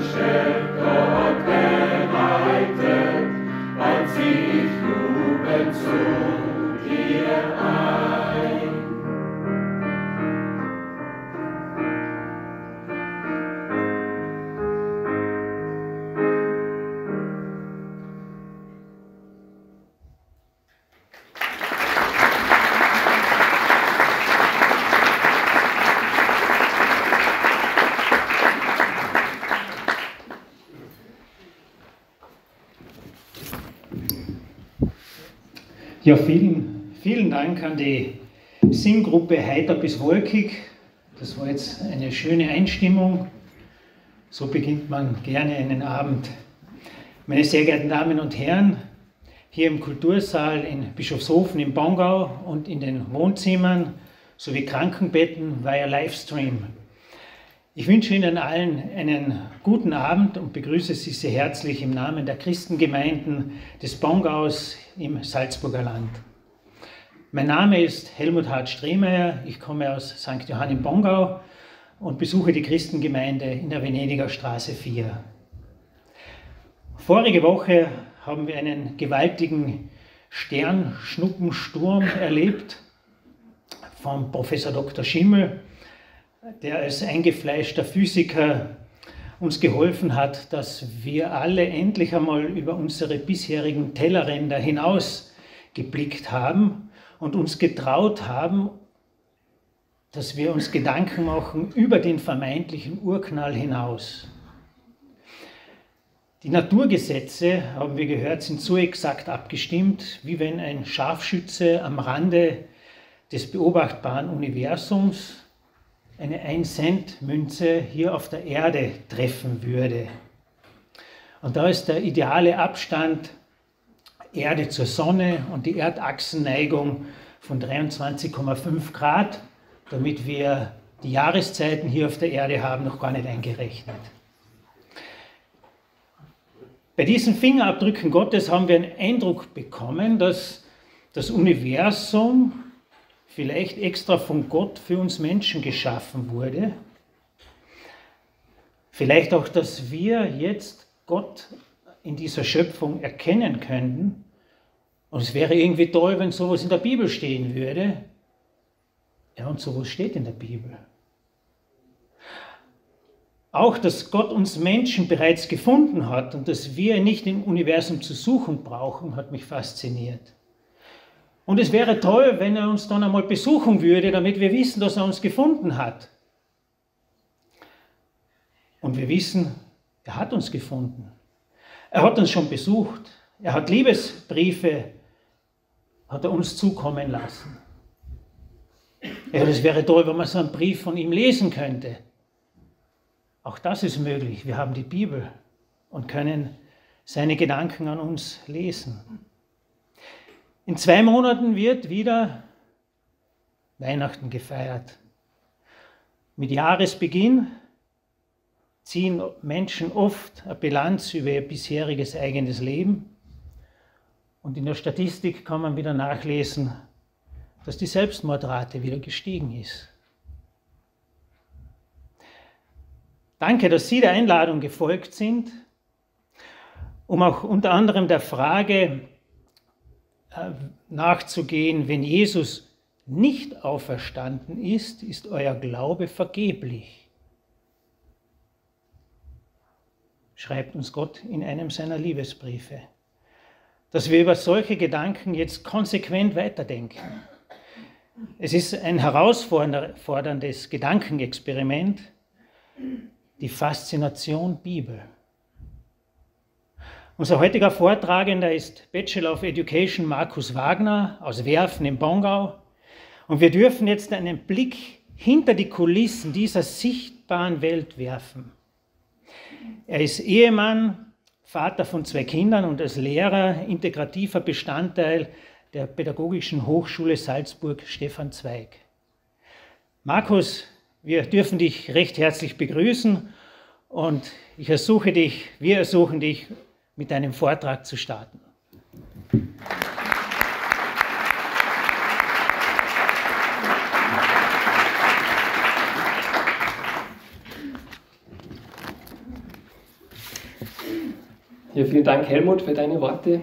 Ja, vielen Dank an die Singgruppe Heiter bis Wolkig. Das war jetzt eine schöne Einstimmung. So beginnt man gerne einen Abend. Meine sehr geehrten Damen und Herren, hier im Kultursaal in Bischofshofen im Bongau und in den Wohnzimmern sowie Krankenbetten via Livestream. Ich wünsche Ihnen allen einen guten Abend und begrüße Sie sehr herzlich im Namen der Christengemeinden des Bongaus im Salzburger Land. Mein Name ist Helmut Hart-Strehmeier, ich komme aus St. Johann im Bongau und besuche die Christengemeinde in der Venediger Straße 4. Vorige Woche haben wir einen gewaltigen Sternschnuppensturm erlebt vom Professor Dr. Schimmel, der als eingefleischter Physiker uns geholfen hat, dass wir alle endlich einmal über unsere bisherigen Tellerränder hinaus geblickt haben und uns getraut haben, dass wir uns Gedanken machen über den vermeintlichen Urknall hinaus. Die Naturgesetze, haben wir gehört, sind so exakt abgestimmt, wie wenn ein Scharfschütze am Rande des beobachtbaren Universums eine 1-Cent-Münze hier auf der Erde treffen würde. Und da ist der ideale Abstand Erde zur Sonne und die Erdachsenneigung von 23,5 Grad, damit wir die Jahreszeiten hier auf der Erde haben, noch gar nicht eingerechnet. Bei diesen Fingerabdrücken Gottes haben wir einen Eindruck bekommen, dass das Universum vielleicht extra von Gott für uns Menschen geschaffen wurde. Vielleicht auch, dass wir jetzt Gott in dieser Schöpfung erkennen könnten. Und es wäre irgendwie toll, wenn sowas in der Bibel stehen würde. Ja, und sowas steht in der Bibel. Auch, dass Gott uns Menschen bereits gefunden hat und dass wir nicht im Universum zu suchen brauchen, hat mich fasziniert. Und es wäre toll, wenn er uns dann einmal besuchen würde, damit wir wissen, dass er uns gefunden hat. Und wir wissen, er hat uns gefunden. Er hat uns schon besucht. Er hat Liebesbriefe, hat er uns zukommen lassen. Ja, das wäre toll, wenn man so einen Brief von ihm lesen könnte. Auch das ist möglich. Wir haben die Bibel und können seine Gedanken an uns lesen. In 2 Monaten wird wieder Weihnachten gefeiert. Mit Jahresbeginn ziehen Menschen oft eine Bilanz über ihr bisheriges eigenes Leben. Und in der Statistik kann man wieder nachlesen, dass die Selbstmordrate wieder gestiegen ist. Danke, dass Sie der Einladung gefolgt sind, um auch unter anderem der Frage nachzugehen, wenn Jesus nicht auferstanden ist, ist euer Glaube vergeblich. Schreibt uns Gott in einem seiner Liebesbriefe. Dass wir über solche Gedanken jetzt konsequent weiterdenken. Es ist ein herausforderndes Gedankenexperiment, die Faszination Bibel. Unser heutiger Vortragender ist Bachelor of Education Markus Wagner aus Werfen im Bongau. Und wir dürfen jetzt einen Blick hinter die Kulissen dieser sichtbaren Welt werfen. Er ist Ehemann, Vater von 2 Kindern und als Lehrer integrativer Bestandteil der Pädagogischen Hochschule Salzburg Stefan Zweig. Markus, wir dürfen dich recht herzlich begrüßen und wir ersuchen dich, mit deinem Vortrag zu starten. Ja, vielen Dank, Helmut, für deine Worte.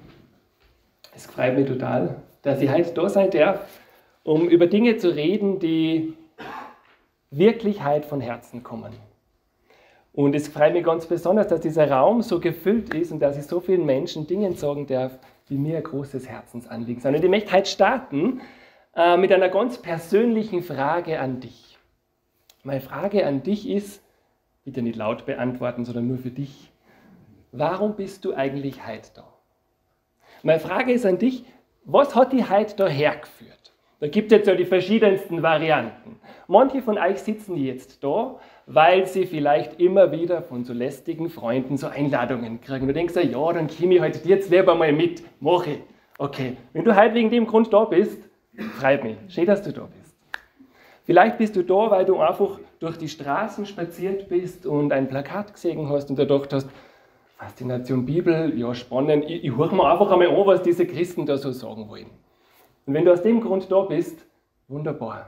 Es freut mich total, dass ich heute da sein darf, um über Dinge zu reden, die wirklich heute von Herzen kommen. Und es freut mich ganz besonders, dass dieser Raum so gefüllt ist und dass ich so vielen Menschen Dinge sagen darf, die mir ein großes Herzensanliegen sind. Und ich möchte heute starten mit einer ganz persönlichen Frage an dich. Meine Frage an dich ist, bitte nicht laut beantworten, sondern nur für dich. Warum bist du eigentlich heute da? Meine Frage ist an dich, was hat dich heute da hergeführt? Da gibt es jetzt ja die verschiedensten Varianten. Manche von euch sitzen jetzt da, weil sie vielleicht immer wieder von so lästigen Freunden so Einladungen kriegen. Du denkst, ja, dann komme ich heute jetzt lieber mal mit, mache ich. Okay, wenn du heute wegen dem Grund da bist, freut mich, schön, dass du da bist. Vielleicht bist du da, weil du einfach durch die Straßen spaziert bist und ein Plakat gesehen hast und gedacht hast, Faszination Bibel, ja spannend, ich höre mir einfach einmal an, was diese Christen da so sagen wollen. Und wenn du aus dem Grund da bist, wunderbar.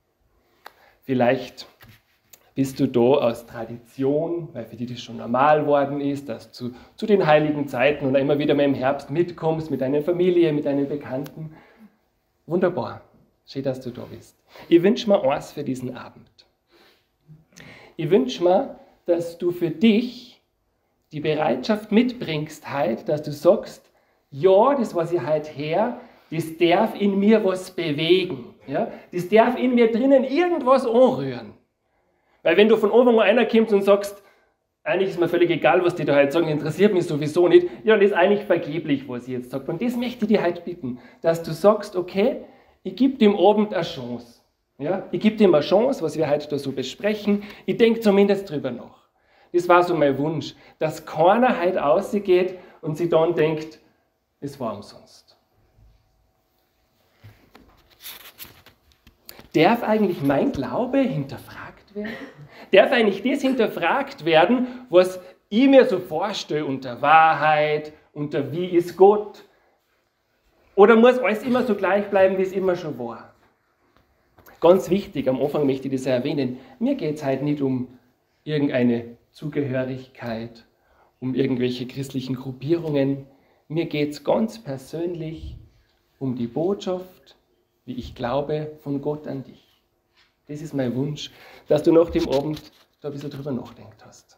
Vielleicht bist du da aus Tradition, weil für dich das schon normal worden ist, dass du zu den heiligen Zeiten und immer wieder mal im Herbst mitkommst mit deiner Familie, mit deinen Bekannten. Wunderbar, schön, dass du da bist. Ich wünsche mir eins für diesen Abend. Ich wünsche mir, dass du für dich die Bereitschaft mitbringst heute, dass du sagst, ja, das, was ich heute her, das darf in mir was bewegen. Ja? Das darf in mir drinnen irgendwas anrühren. Weil wenn du von oben einer kommst und sagst, eigentlich ist mir völlig egal, was die da heute sagen, interessiert mich sowieso nicht, ja, das ist eigentlich vergeblich, was ich jetzt sage. Und das möchte ich dir heute bitten, dass du sagst, okay, ich gebe dem Abend eine Chance. Ja? Ich gebe dem eine Chance, was wir heute da so besprechen. Ich denke zumindest drüber nach. Das war so mein Wunsch, dass keiner heute rausgeht und sich dann denkt, es war umsonst. Darf eigentlich mein Glaube hinterfragt werden? Darf eigentlich das hinterfragt werden, was ich mir so vorstelle unter Wahrheit, unter wie ist Gott? Oder muss alles immer so gleich bleiben, wie es immer schon war? Ganz wichtig, am Anfang möchte ich das erwähnen, mir geht es heute nicht um irgendeine Zugehörigkeit, um irgendwelche christlichen Gruppierungen. Mir geht es ganz persönlich um die Botschaft, wie ich glaube, von Gott an dich. Das ist mein Wunsch, dass du nach dem Abend da ein bisschen drüber nachdenkt hast.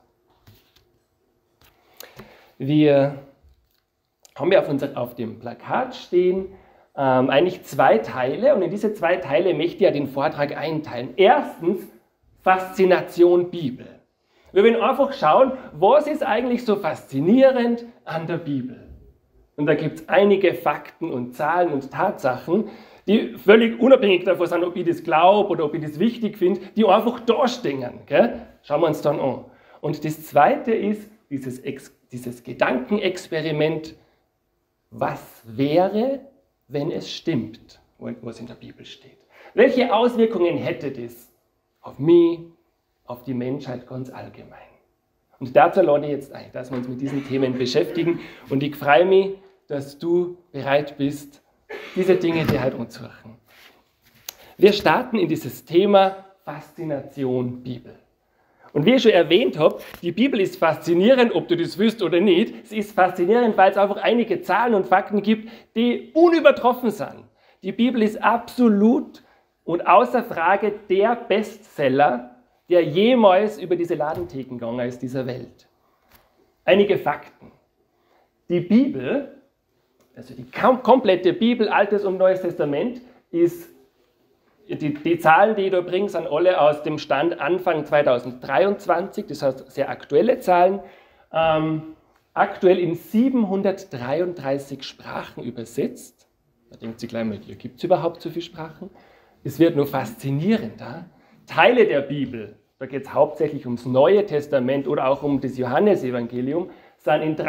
Wir haben ja auf dem Plakat stehen eigentlich 2 Teile und in diese 2 Teile möchte ich ja den Vortrag einteilen. Erstens Faszination Bibel. Wir werden einfach schauen, was ist eigentlich so faszinierend an der Bibel. Und da gibt es einige Fakten und Zahlen und Tatsachen, die völlig unabhängig davon sind, ob ich das glaube oder ob ich das wichtig finde, die einfach da stehen. Gell? Schauen wir uns dann an. Und das Zweite ist dieses Gedankenexperiment, was wäre, wenn es stimmt, was in der Bibel steht. Welche Auswirkungen hätte das auf mich, auf die Menschheit ganz allgemein? Und dazu lade ich jetzt ein, dass wir uns mit diesen Themen beschäftigen. Und ich freue mich, dass du bereit bist, diese Dinge dir halt anzuhören. Wir starten in dieses Thema Faszination Bibel. Und wie ich schon erwähnt habe, die Bibel ist faszinierend, ob du das willst oder nicht. Sie ist faszinierend, weil es einfach einige Zahlen und Fakten gibt, die unübertroffen sind. Die Bibel ist absolut und außer Frage der Bestseller, der jemals über diese Ladentheken gegangen ist dieser Welt. Einige Fakten. Die Bibel, also die komplette Bibel, Altes und Neues Testament, ist, die Zahlen, die ich da bringe, sind alle aus dem Stand Anfang 2023, das heißt sehr aktuelle Zahlen, aktuell in 733 Sprachen übersetzt. Da denkt sich gleich mal, hier gibt es überhaupt so viele Sprachen? Es wird nur faszinierender. Teile der Bibel, da geht es hauptsächlich ums Neue Testament oder auch um das Johannesevangelium, sind in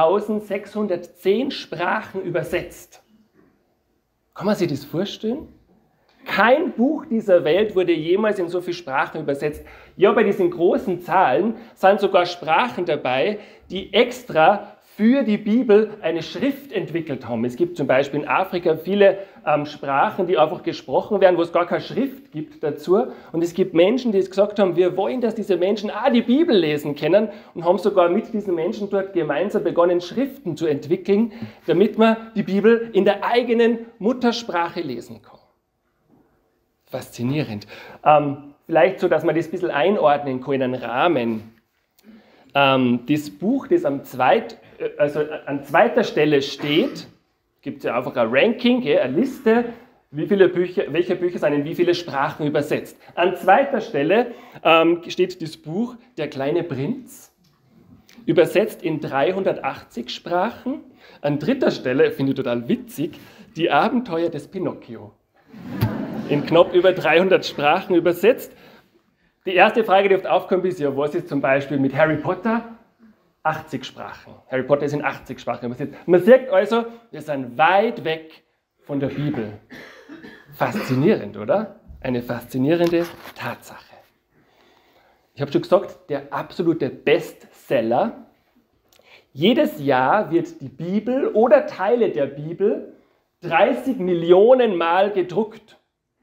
3610 Sprachen übersetzt. Kann man sich das vorstellen? Kein Buch dieser Welt wurde jemals in so viele Sprachen übersetzt. Ja, bei diesen großen Zahlen sind sogar Sprachen dabei, die extra für die Bibel eine Schrift entwickelt haben. Es gibt zum Beispiel in Afrika viele Sprachen, die einfach gesprochen werden, wo es gar keine Schrift gibt dazu. Und es gibt Menschen, die gesagt haben, wir wollen, dass diese Menschen auch die Bibel lesen können und haben sogar mit diesen Menschen dort gemeinsam begonnen, Schriften zu entwickeln, damit man die Bibel in der eigenen Muttersprache lesen kann. Faszinierend. Vielleicht so, dass man das ein bisschen einordnen kann in einen Rahmen. Das Buch, das an zweiter Stelle steht, gibt es ja einfach ein Ranking, eine Liste, welche Bücher sind in wie viele Sprachen übersetzt. An zweiter Stelle steht das Buch Der kleine Prinz, übersetzt in 380 Sprachen. An dritter Stelle, finde ich total witzig, Die Abenteuer des Pinocchio. In knapp über 300 Sprachen übersetzt. Die erste Frage, die oft aufkommt, ist ja, was ist zum Beispiel mit Harry Potter? 80 Sprachen. Harry Potter ist in 80 Sprachen übersetzt. Man sieht also, wir sind weit weg von der Bibel. Faszinierend, oder? Eine faszinierende Tatsache. Ich habe schon gesagt, der absolute Bestseller. Jedes Jahr wird die Bibel oder Teile der Bibel 30 Millionen Mal gedruckt.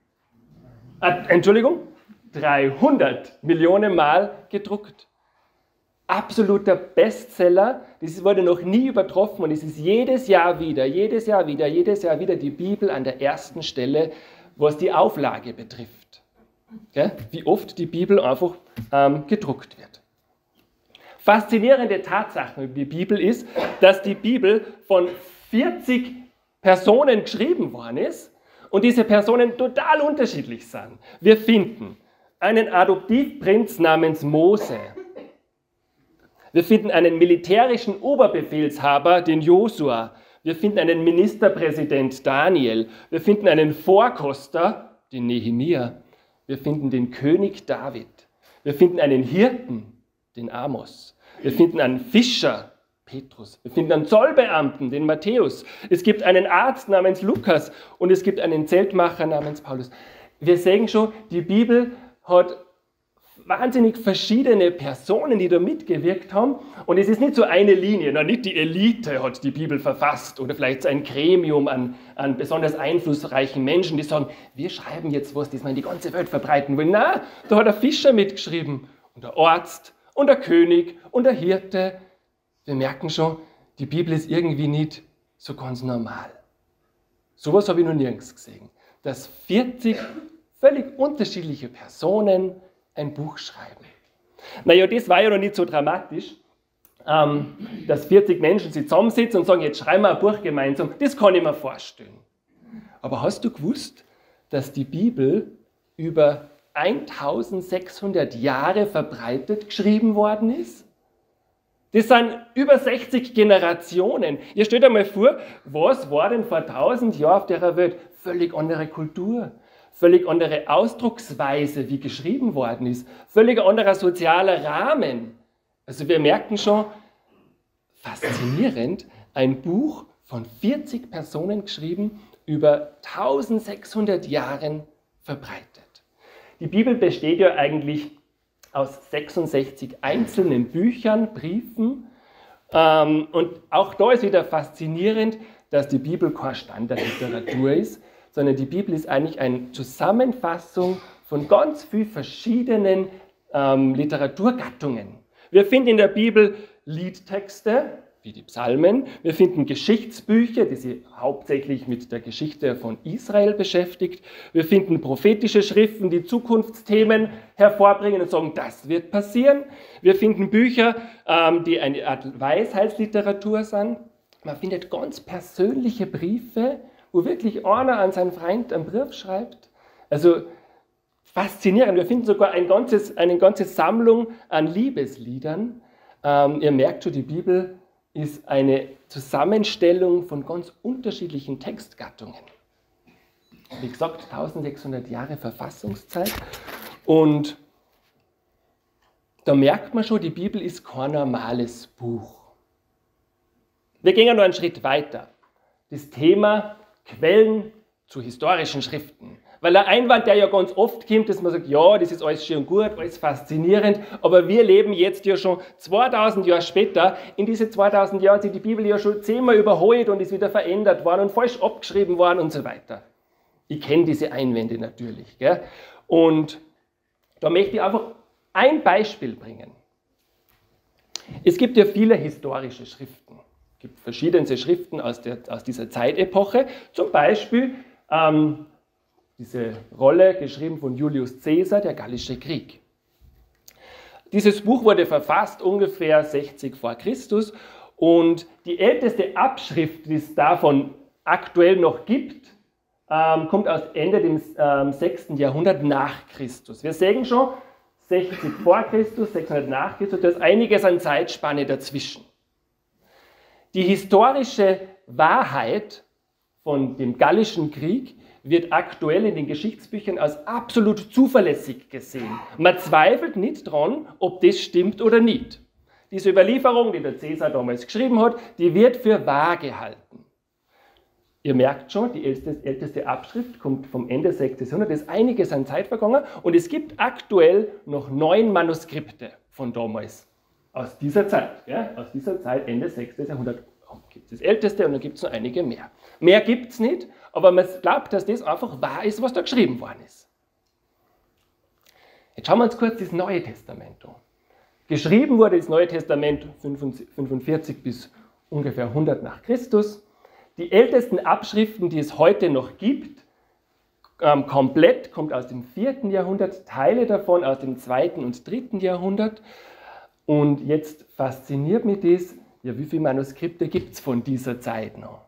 300 Millionen Mal gedruckt. Absoluter Bestseller, das wurde noch nie übertroffen und es ist jedes Jahr wieder die Bibel an der ersten Stelle, was die Auflage betrifft. Wie oft die Bibel einfach gedruckt wird. Faszinierende Tatsache über die Bibel ist, dass die Bibel von 40 Personen geschrieben worden ist und diese Personen total unterschiedlich sind. Wir finden einen Adoptivprinz namens Mose. Wir finden einen militärischen Oberbefehlshaber, den Josua. Wir finden einen Ministerpräsident, Daniel. Wir finden einen Vorkoster, den Nehemia. Wir finden den König David. Wir finden einen Hirten, den Amos. Wir finden einen Fischer, Petrus. Wir finden einen Zollbeamten, den Matthäus. Es gibt einen Arzt namens Lukas und es gibt einen Zeltmacher namens Paulus. Wir sehen schon, die Bibel hat wahnsinnig verschiedene Personen, die da mitgewirkt haben. Und es ist nicht so eine Linie, nicht die Elite hat die Bibel verfasst oder vielleicht so ein Gremium an besonders einflussreichen Menschen, die sagen, wir schreiben jetzt was, das wir in die ganze Welt verbreiten wollen. Nein, da hat ein Fischer mitgeschrieben und der Arzt und der König und der Hirte. Wir merken schon, die Bibel ist irgendwie nicht so ganz normal. Sowas habe ich noch nirgends gesehen. Dass 40 völlig unterschiedliche Personen ein Buch schreiben. Naja, das war ja noch nicht so dramatisch, dass 40 Menschen sich zusammensitzen und sagen, jetzt schreiben wir ein Buch gemeinsam. Das kann ich mir vorstellen. Aber hast du gewusst, dass die Bibel über 1600 Jahre verbreitet geschrieben worden ist? Das sind über 60 Generationen. Ihr stellt euch mal vor, was war denn vor 1000 Jahren auf der Welt? Völlig andere Kultur. Völlig andere Ausdrucksweise, wie geschrieben worden ist, völlig anderer sozialer Rahmen. Also wir merken schon, faszinierend, ein Buch von 40 Personen geschrieben, über 1600 Jahren verbreitet. Die Bibel besteht ja eigentlich aus 66 einzelnen Büchern, Briefen. Und auch da ist wieder faszinierend, dass die Bibel keine Standardliteratur ist, sondern die Bibel ist eigentlich eine Zusammenfassung von ganz vielen verschiedenen Literaturgattungen. Wir finden in der Bibel Liedtexte, wie die Psalmen. Wir finden Geschichtsbücher, die sich hauptsächlich mit der Geschichte von Israel beschäftigt. Wir finden prophetische Schriften, die Zukunftsthemen hervorbringen und sagen, das wird passieren. Wir finden Bücher, die eine Art Weisheitsliteratur sind. Man findet ganz persönliche Briefe, wo wirklich einer an seinen Freund einen Brief schreibt. Also faszinierend. Wir finden sogar eine ganze Sammlung an Liebesliedern. Ihr merkt schon, die Bibel ist eine Zusammenstellung von ganz unterschiedlichen Textgattungen. Wie gesagt, 1600 Jahre Verfassungszeit. Und da merkt man schon, die Bibel ist kein normales Buch. Wir gehen ja noch einen Schritt weiter. Das Thema Quellen zu historischen Schriften. Weil ein Einwand, der ja ganz oft kommt, dass man sagt, ja, das ist alles schön und gut, alles faszinierend, aber wir leben jetzt ja schon 2000 Jahre später. In diese 2000 Jahren hat sich die Bibel ja schon 10-mal überholt und ist wieder verändert worden und falsch abgeschrieben worden und so weiter. Ich kenne diese Einwände natürlich. Gell? Und da möchte ich einfach ein Beispiel bringen. Es gibt ja viele historische Schriften. Es gibt verschiedenste Schriften aus dieser Zeitepoche. Zum Beispiel diese Rolle, geschrieben von Julius Caesar, der Gallische Krieg. Dieses Buch wurde verfasst ungefähr 60 vor Christus und die älteste Abschrift, die es davon aktuell noch gibt, kommt aus Ende des 6. Jahrhundert nach Christus. Wir sehen schon, 60 vor Christus, 600 nach Christus, da ist einiges an Zeitspanne dazwischen. Die historische Wahrheit von dem Gallischen Krieg wird aktuell in den Geschichtsbüchern als absolut zuverlässig gesehen. Man zweifelt nicht dran, ob das stimmt oder nicht. Diese Überlieferung, die der Caesar damals geschrieben hat, die wird für wahr gehalten. Ihr merkt schon, die älteste Abschrift kommt vom Ende 6. Jahrhundert, ist einiges an Zeit vergangen und es gibt aktuell noch 9 Manuskripte von damals, aus dieser Zeit. Ja? Aus dieser Zeit, Ende 6. Jahrhundert, gibt es das älteste und dann gibt es noch einige mehr. Mehr gibt es nicht, aber man glaubt, dass das einfach wahr ist, was da geschrieben worden ist. Jetzt schauen wir uns kurz das Neue Testament an. Geschrieben wurde das Neue Testament 45 bis ungefähr 100 nach Christus. Die ältesten Abschriften, die es heute noch gibt, komplett, kommt aus dem 4. Jahrhundert, Teile davon aus dem 2. und 3. Jahrhundert. Und jetzt fasziniert mich das, ja, wie viele Manuskripte gibt es von dieser Zeit noch?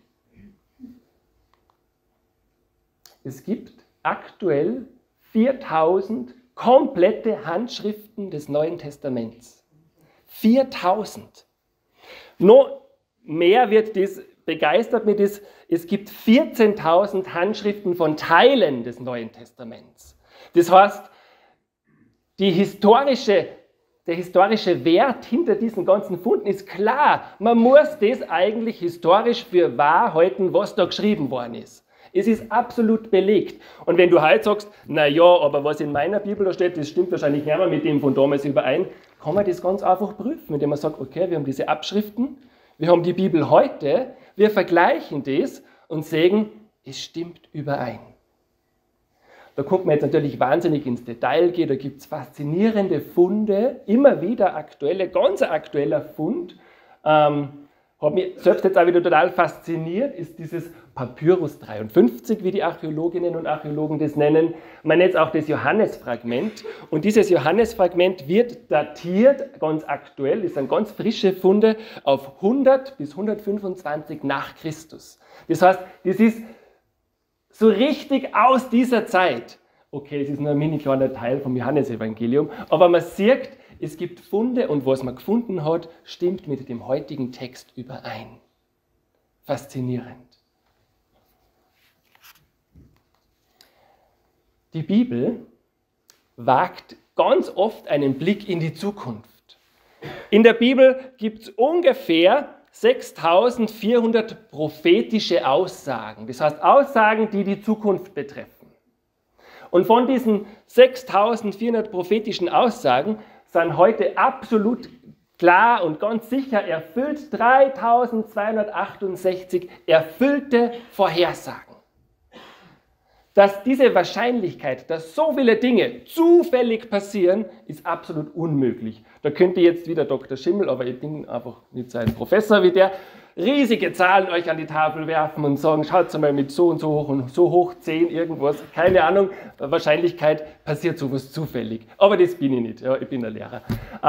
Es gibt aktuell 4000 komplette Handschriften des Neuen Testaments. 4000. Noch mehr begeistert mich das, es gibt 14.000 Handschriften von Teilen des Neuen Testaments. Das heißt, der historische Wert hinter diesen ganzen Funden ist klar. Man muss das eigentlich historisch für wahr halten, was da geschrieben worden ist. Es ist absolut belegt. Und wenn du heute sagst, naja, aber was in meiner Bibel da steht, das stimmt wahrscheinlich nicht mehr mit dem von damals überein, kann man das ganz einfach prüfen, indem man sagt, okay, wir haben diese Abschriften, wir haben die Bibel heute, wir vergleichen das und sagen, es stimmt überein. Da kommt man jetzt natürlich wahnsinnig ins Detail gehen, da gibt es faszinierende Funde, immer wieder aktuelle, ganz aktueller Fund. Hat mich selbst jetzt auch wieder total fasziniert, ist dieses Papyrus 53, wie die Archäologinnen und Archäologen das nennen. Man nennt es auch das Johannesfragment. Und dieses Johannesfragment wird datiert, ganz aktuell, das sind ganz frische Funde, auf 100 bis 125 nach Christus. Das heißt, das ist so richtig aus dieser Zeit. Okay, es ist nur ein mini kleiner Teil vom Johannesevangelium, aber man sieht, es gibt Funde und was man gefunden hat, stimmt mit dem heutigen Text überein. Faszinierend. Die Bibel wagt ganz oft einen Blick in die Zukunft. In der Bibel gibt es ungefähr 6400 prophetische Aussagen, das heißt Aussagen, die die Zukunft betreffen. Und von diesen 6400 prophetischen Aussagen sind heute absolut klar und ganz sicher erfüllt 3268 erfüllte Vorhersagen. Dass diese Wahrscheinlichkeit, dass so viele Dinge zufällig passieren, ist absolut unmöglich. Da könnte jetzt wieder Dr. Schimmel, aber ich bin einfach nicht so ein Professor wie der, riesige Zahlen euch an die Tafel werfen und sagen, schaut mal mit so und so hoch 10 irgendwas, keine Ahnung, Wahrscheinlichkeit passiert sowas zufällig. Aber das bin ich nicht, ja, ich bin der Lehrer.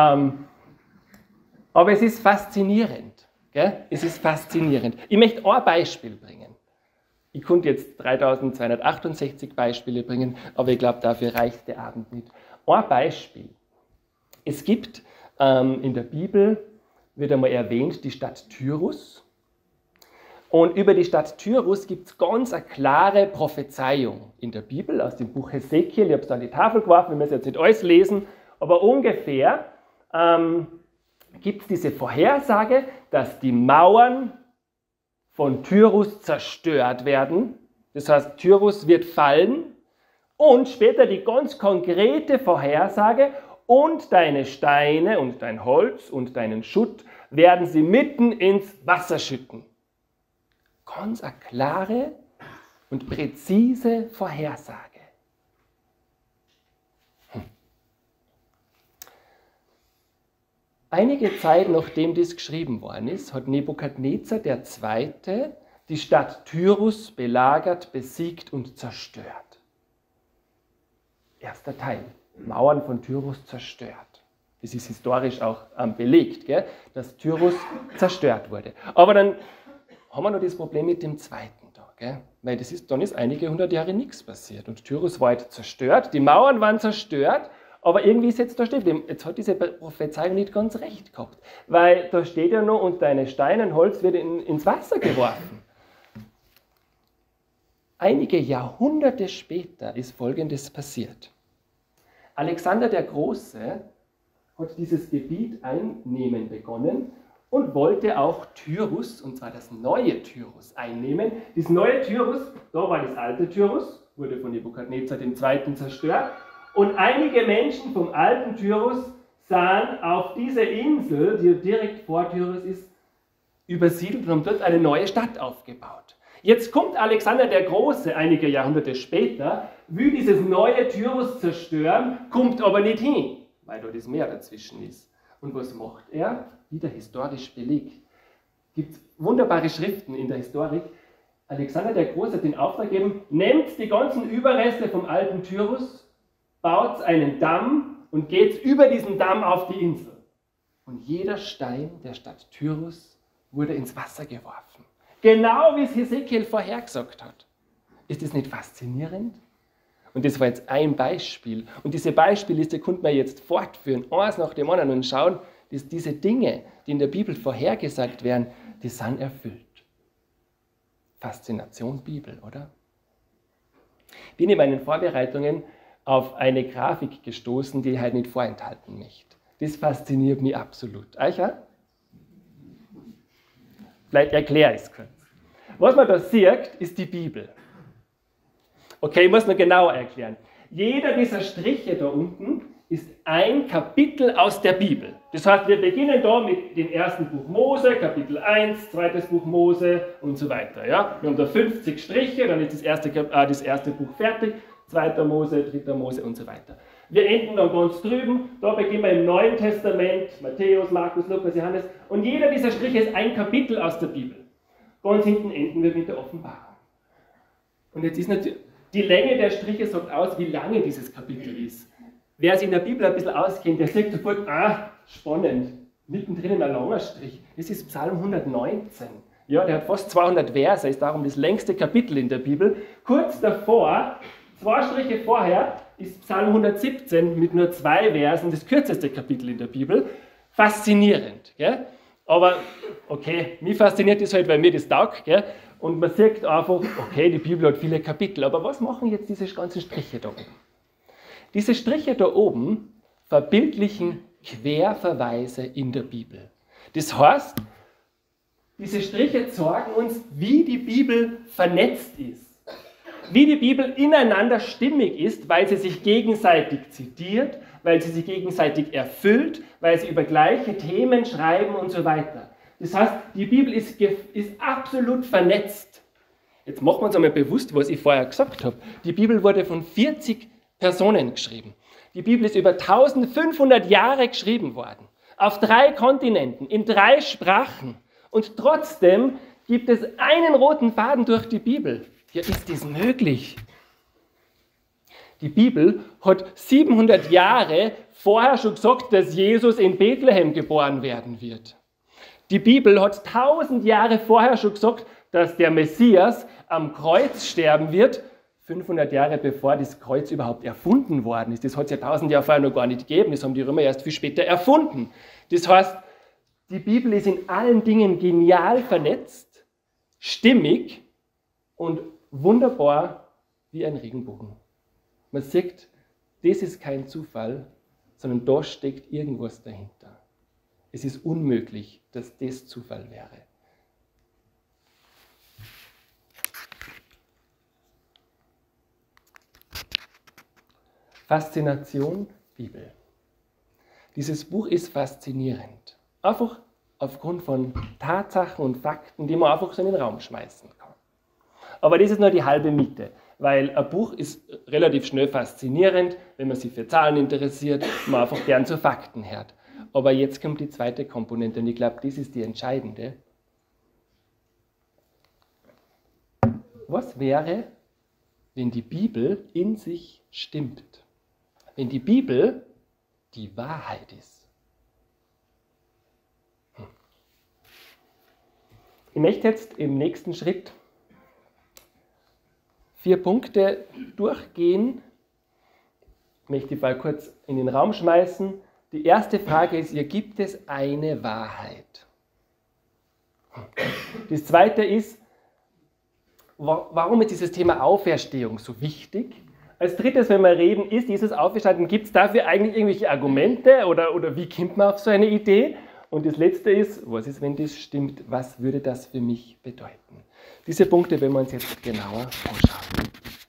Aber es ist faszinierend, gell? Es ist faszinierend. Ich möchte ein Beispiel bringen. Ich konnte jetzt 3268 Beispiele bringen, aber ich glaube, dafür reicht der Abend nicht. Ein Beispiel. Es gibt in der Bibel, wird einmal erwähnt, die Stadt Tyrus. Und über die Stadt Tyrus gibt es ganz eine klare Prophezeiung in der Bibel aus dem Buch Hesekiel. Ich habe es an die Tafel geworfen, wir müssen jetzt nicht alles lesen, aber ungefähr gibt es diese Vorhersage, dass die Mauern von Tyrus zerstört werden. Das heißt, Tyrus wird fallen Und später die ganz konkrete Vorhersage, und deine Steine und dein Holz und deinen Schutt werden sie mitten ins Wasser schütten. Ganz eine klare und präzise Vorhersage. Einige Zeit nachdem das geschrieben worden ist, hat Nebukadnezar II. Die Stadt Tyrus belagert, besiegt und zerstört. Erster Teil, Mauern von Tyrus zerstört. Das ist historisch auch belegt, gell, dass Tyrus zerstört wurde. Aber dann haben wir noch das Problem mit dem zweiten da, gell? Weil dann ist einige hundert Jahre nichts passiert und Tyrus war jetzt zerstört, die Mauern waren zerstört, aber irgendwie ist jetzt da steht, jetzt hat diese Prophezeiung nicht ganz recht gehabt, weil da steht ja noch, und deine Steine und Holz wird ins Wasser geworfen. Einige Jahrhunderte später ist Folgendes passiert. Alexander der Große hat dieses Gebiet einnehmen begonnen und wollte auch Tyrus, und zwar das neue Tyrus, einnehmen. Das neue Tyrus, da war das alte Tyrus, wurde von Nebukadnezar II. Zerstört. Und einige Menschen vom alten Tyrus sahen auf diese Insel, die direkt vor Tyrus ist, übersiedelt und haben dort eine neue Stadt aufgebaut. Jetzt kommt Alexander der Große, einige Jahrhunderte später, will dieses neue Tyrus zerstören, kommt aber nicht hin, weil da das Meer dazwischen ist. Und was macht er? Wieder historisch belegt. Es gibt wunderbare Schriften in der Historik. Alexander der Große hat den Auftrag gegeben, nehmt die ganzen Überreste vom alten Tyrus, baut einen Damm und geht über diesen Damm auf die Insel. Und jeder Stein der Stadt Tyrus wurde ins Wasser geworfen. Genau wie es Hesekiel vorhergesagt hat. Ist das nicht faszinierend? Und das war jetzt ein Beispiel. Und diese Beispielliste konnte man jetzt fortführen, eins nach dem anderen, und schauen, dass diese Dinge, die in der Bibel vorhergesagt werden, die sind erfüllt. Faszination Bibel, oder? Ich bin in meinen Vorbereitungen auf eine Grafik gestoßen, die ich halt nicht vorenthalten möchte. Das fasziniert mich absolut. Euch auch? Vielleicht erkläre ich es kurz. Was man da sieht, ist die Bibel. Okay, ich muss noch genauer erklären. Jeder dieser Striche da unten ist ein Kapitel aus der Bibel. Das heißt, wir beginnen da mit dem ersten Buch Mose, Kapitel 1, zweites Buch Mose und so weiter. Ja? Wir haben da 50 Striche, dann ist das erste Buch fertig, 2. Mose, 3. Mose und so weiter. Wir enden dann ganz drüben, da beginnen wir im Neuen Testament, Matthäus, Markus, Lukas, Johannes, und jeder dieser Striche ist ein Kapitel aus der Bibel. Ganz hinten enden wir mit der Offenbarung. Und jetzt ist natürlich, die Länge der Striche sagt aus, wie lange dieses Kapitel ist. Wer sich in der Bibel ein bisschen auskennt, der sagt sofort, spannend, mittendrin ein langer Strich. Das ist Psalm 119. Ja, der hat fast 200 Verse, ist darum das längste Kapitel in der Bibel. Kurz davor, 2 Striche vorher, ist Psalm 117 mit nur 2 Versen das kürzeste Kapitel in der Bibel. Faszinierend. Gell? Aber okay, mich fasziniert das halt, weil mir das taugt. Gell? Und man sieht einfach, okay, die Bibel hat viele Kapitel. Aber was machen jetzt diese ganzen Striche da oben? Diese Striche da oben verbildlichen Querverweise in der Bibel. Das heißt, diese Striche zeigen uns, wie die Bibel vernetzt ist. Wie die Bibel ineinander stimmig ist, weil sie sich gegenseitig zitiert, weil sie sich gegenseitig erfüllt, weil sie über gleiche Themen schreiben und so weiter. Das heißt, die Bibel ist absolut vernetzt. Jetzt machen wir uns einmal bewusst, was ich vorher gesagt habe. Die Bibel wurde von 40 Personen geschrieben. Die Bibel ist über 1500 Jahre geschrieben worden. Auf 3 Kontinenten, in 3 Sprachen. Und trotzdem gibt es einen roten Faden durch die Bibel. Ja, ist das möglich? Die Bibel hat 700 Jahre vorher schon gesagt, dass Jesus in Bethlehem geboren werden wird. Die Bibel hat 1000 Jahre vorher schon gesagt, dass der Messias am Kreuz sterben wird, 500 Jahre bevor das Kreuz überhaupt erfunden worden ist. Das hat es ja 1000 Jahre vorher noch gar nicht gegeben, das haben die Römer erst viel später erfunden. Das heißt, die Bibel ist in allen Dingen genial vernetzt, stimmig und wunderbar wie ein Regenbogen. Man sieht, das ist kein Zufall, sondern da steckt irgendwas dahinter. Es ist unmöglich, dass das Zufall wäre. Faszination Bibel. Dieses Buch ist faszinierend. Einfach aufgrund von Tatsachen und Fakten, die man einfach so in den Raum schmeißen kann. Aber das ist nur die halbe Miete, weil ein Buch ist relativ schnell faszinierend, wenn man sich für Zahlen interessiert, man einfach gern zu Fakten hört. Aber jetzt kommt die zweite Komponente und ich glaube, das ist die entscheidende. Was wäre, wenn die Bibel in sich stimmt? Wenn die Bibel die Wahrheit ist? Ich möchte jetzt im nächsten Schritt 4 Punkte durchgehen. Ich möchte die mal kurz in den Raum schmeißen. Die erste Frage ist, hier gibt es eine Wahrheit. Das zweite ist, warum ist dieses Thema Auferstehung so wichtig? Als drittes, wenn wir reden, ist Jesus auferstanden, gibt es dafür eigentlich irgendwelche Argumente oder wie kommt man auf so eine Idee? Und das letzte ist, was ist, wenn das stimmt, was würde das für mich bedeuten? Diese Punkte werden wir uns jetzt genauer anschauen.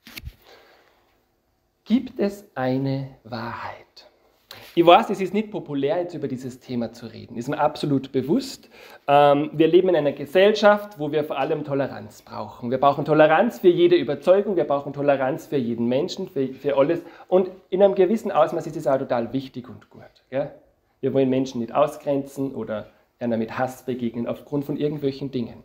Gibt es eine Wahrheit? Ich weiß, es ist nicht populär, jetzt über dieses Thema zu reden. Ist mir absolut bewusst. Wir leben in einer Gesellschaft, wo wir vor allem Toleranz brauchen. Wir brauchen Toleranz für jede Überzeugung, wir brauchen Toleranz für jeden Menschen, für alles. Und in einem gewissen Ausmaß ist es auch total wichtig und gut. Gell? Wir wollen Menschen nicht ausgrenzen oder einer mit Hass begegnen aufgrund von irgendwelchen Dingen.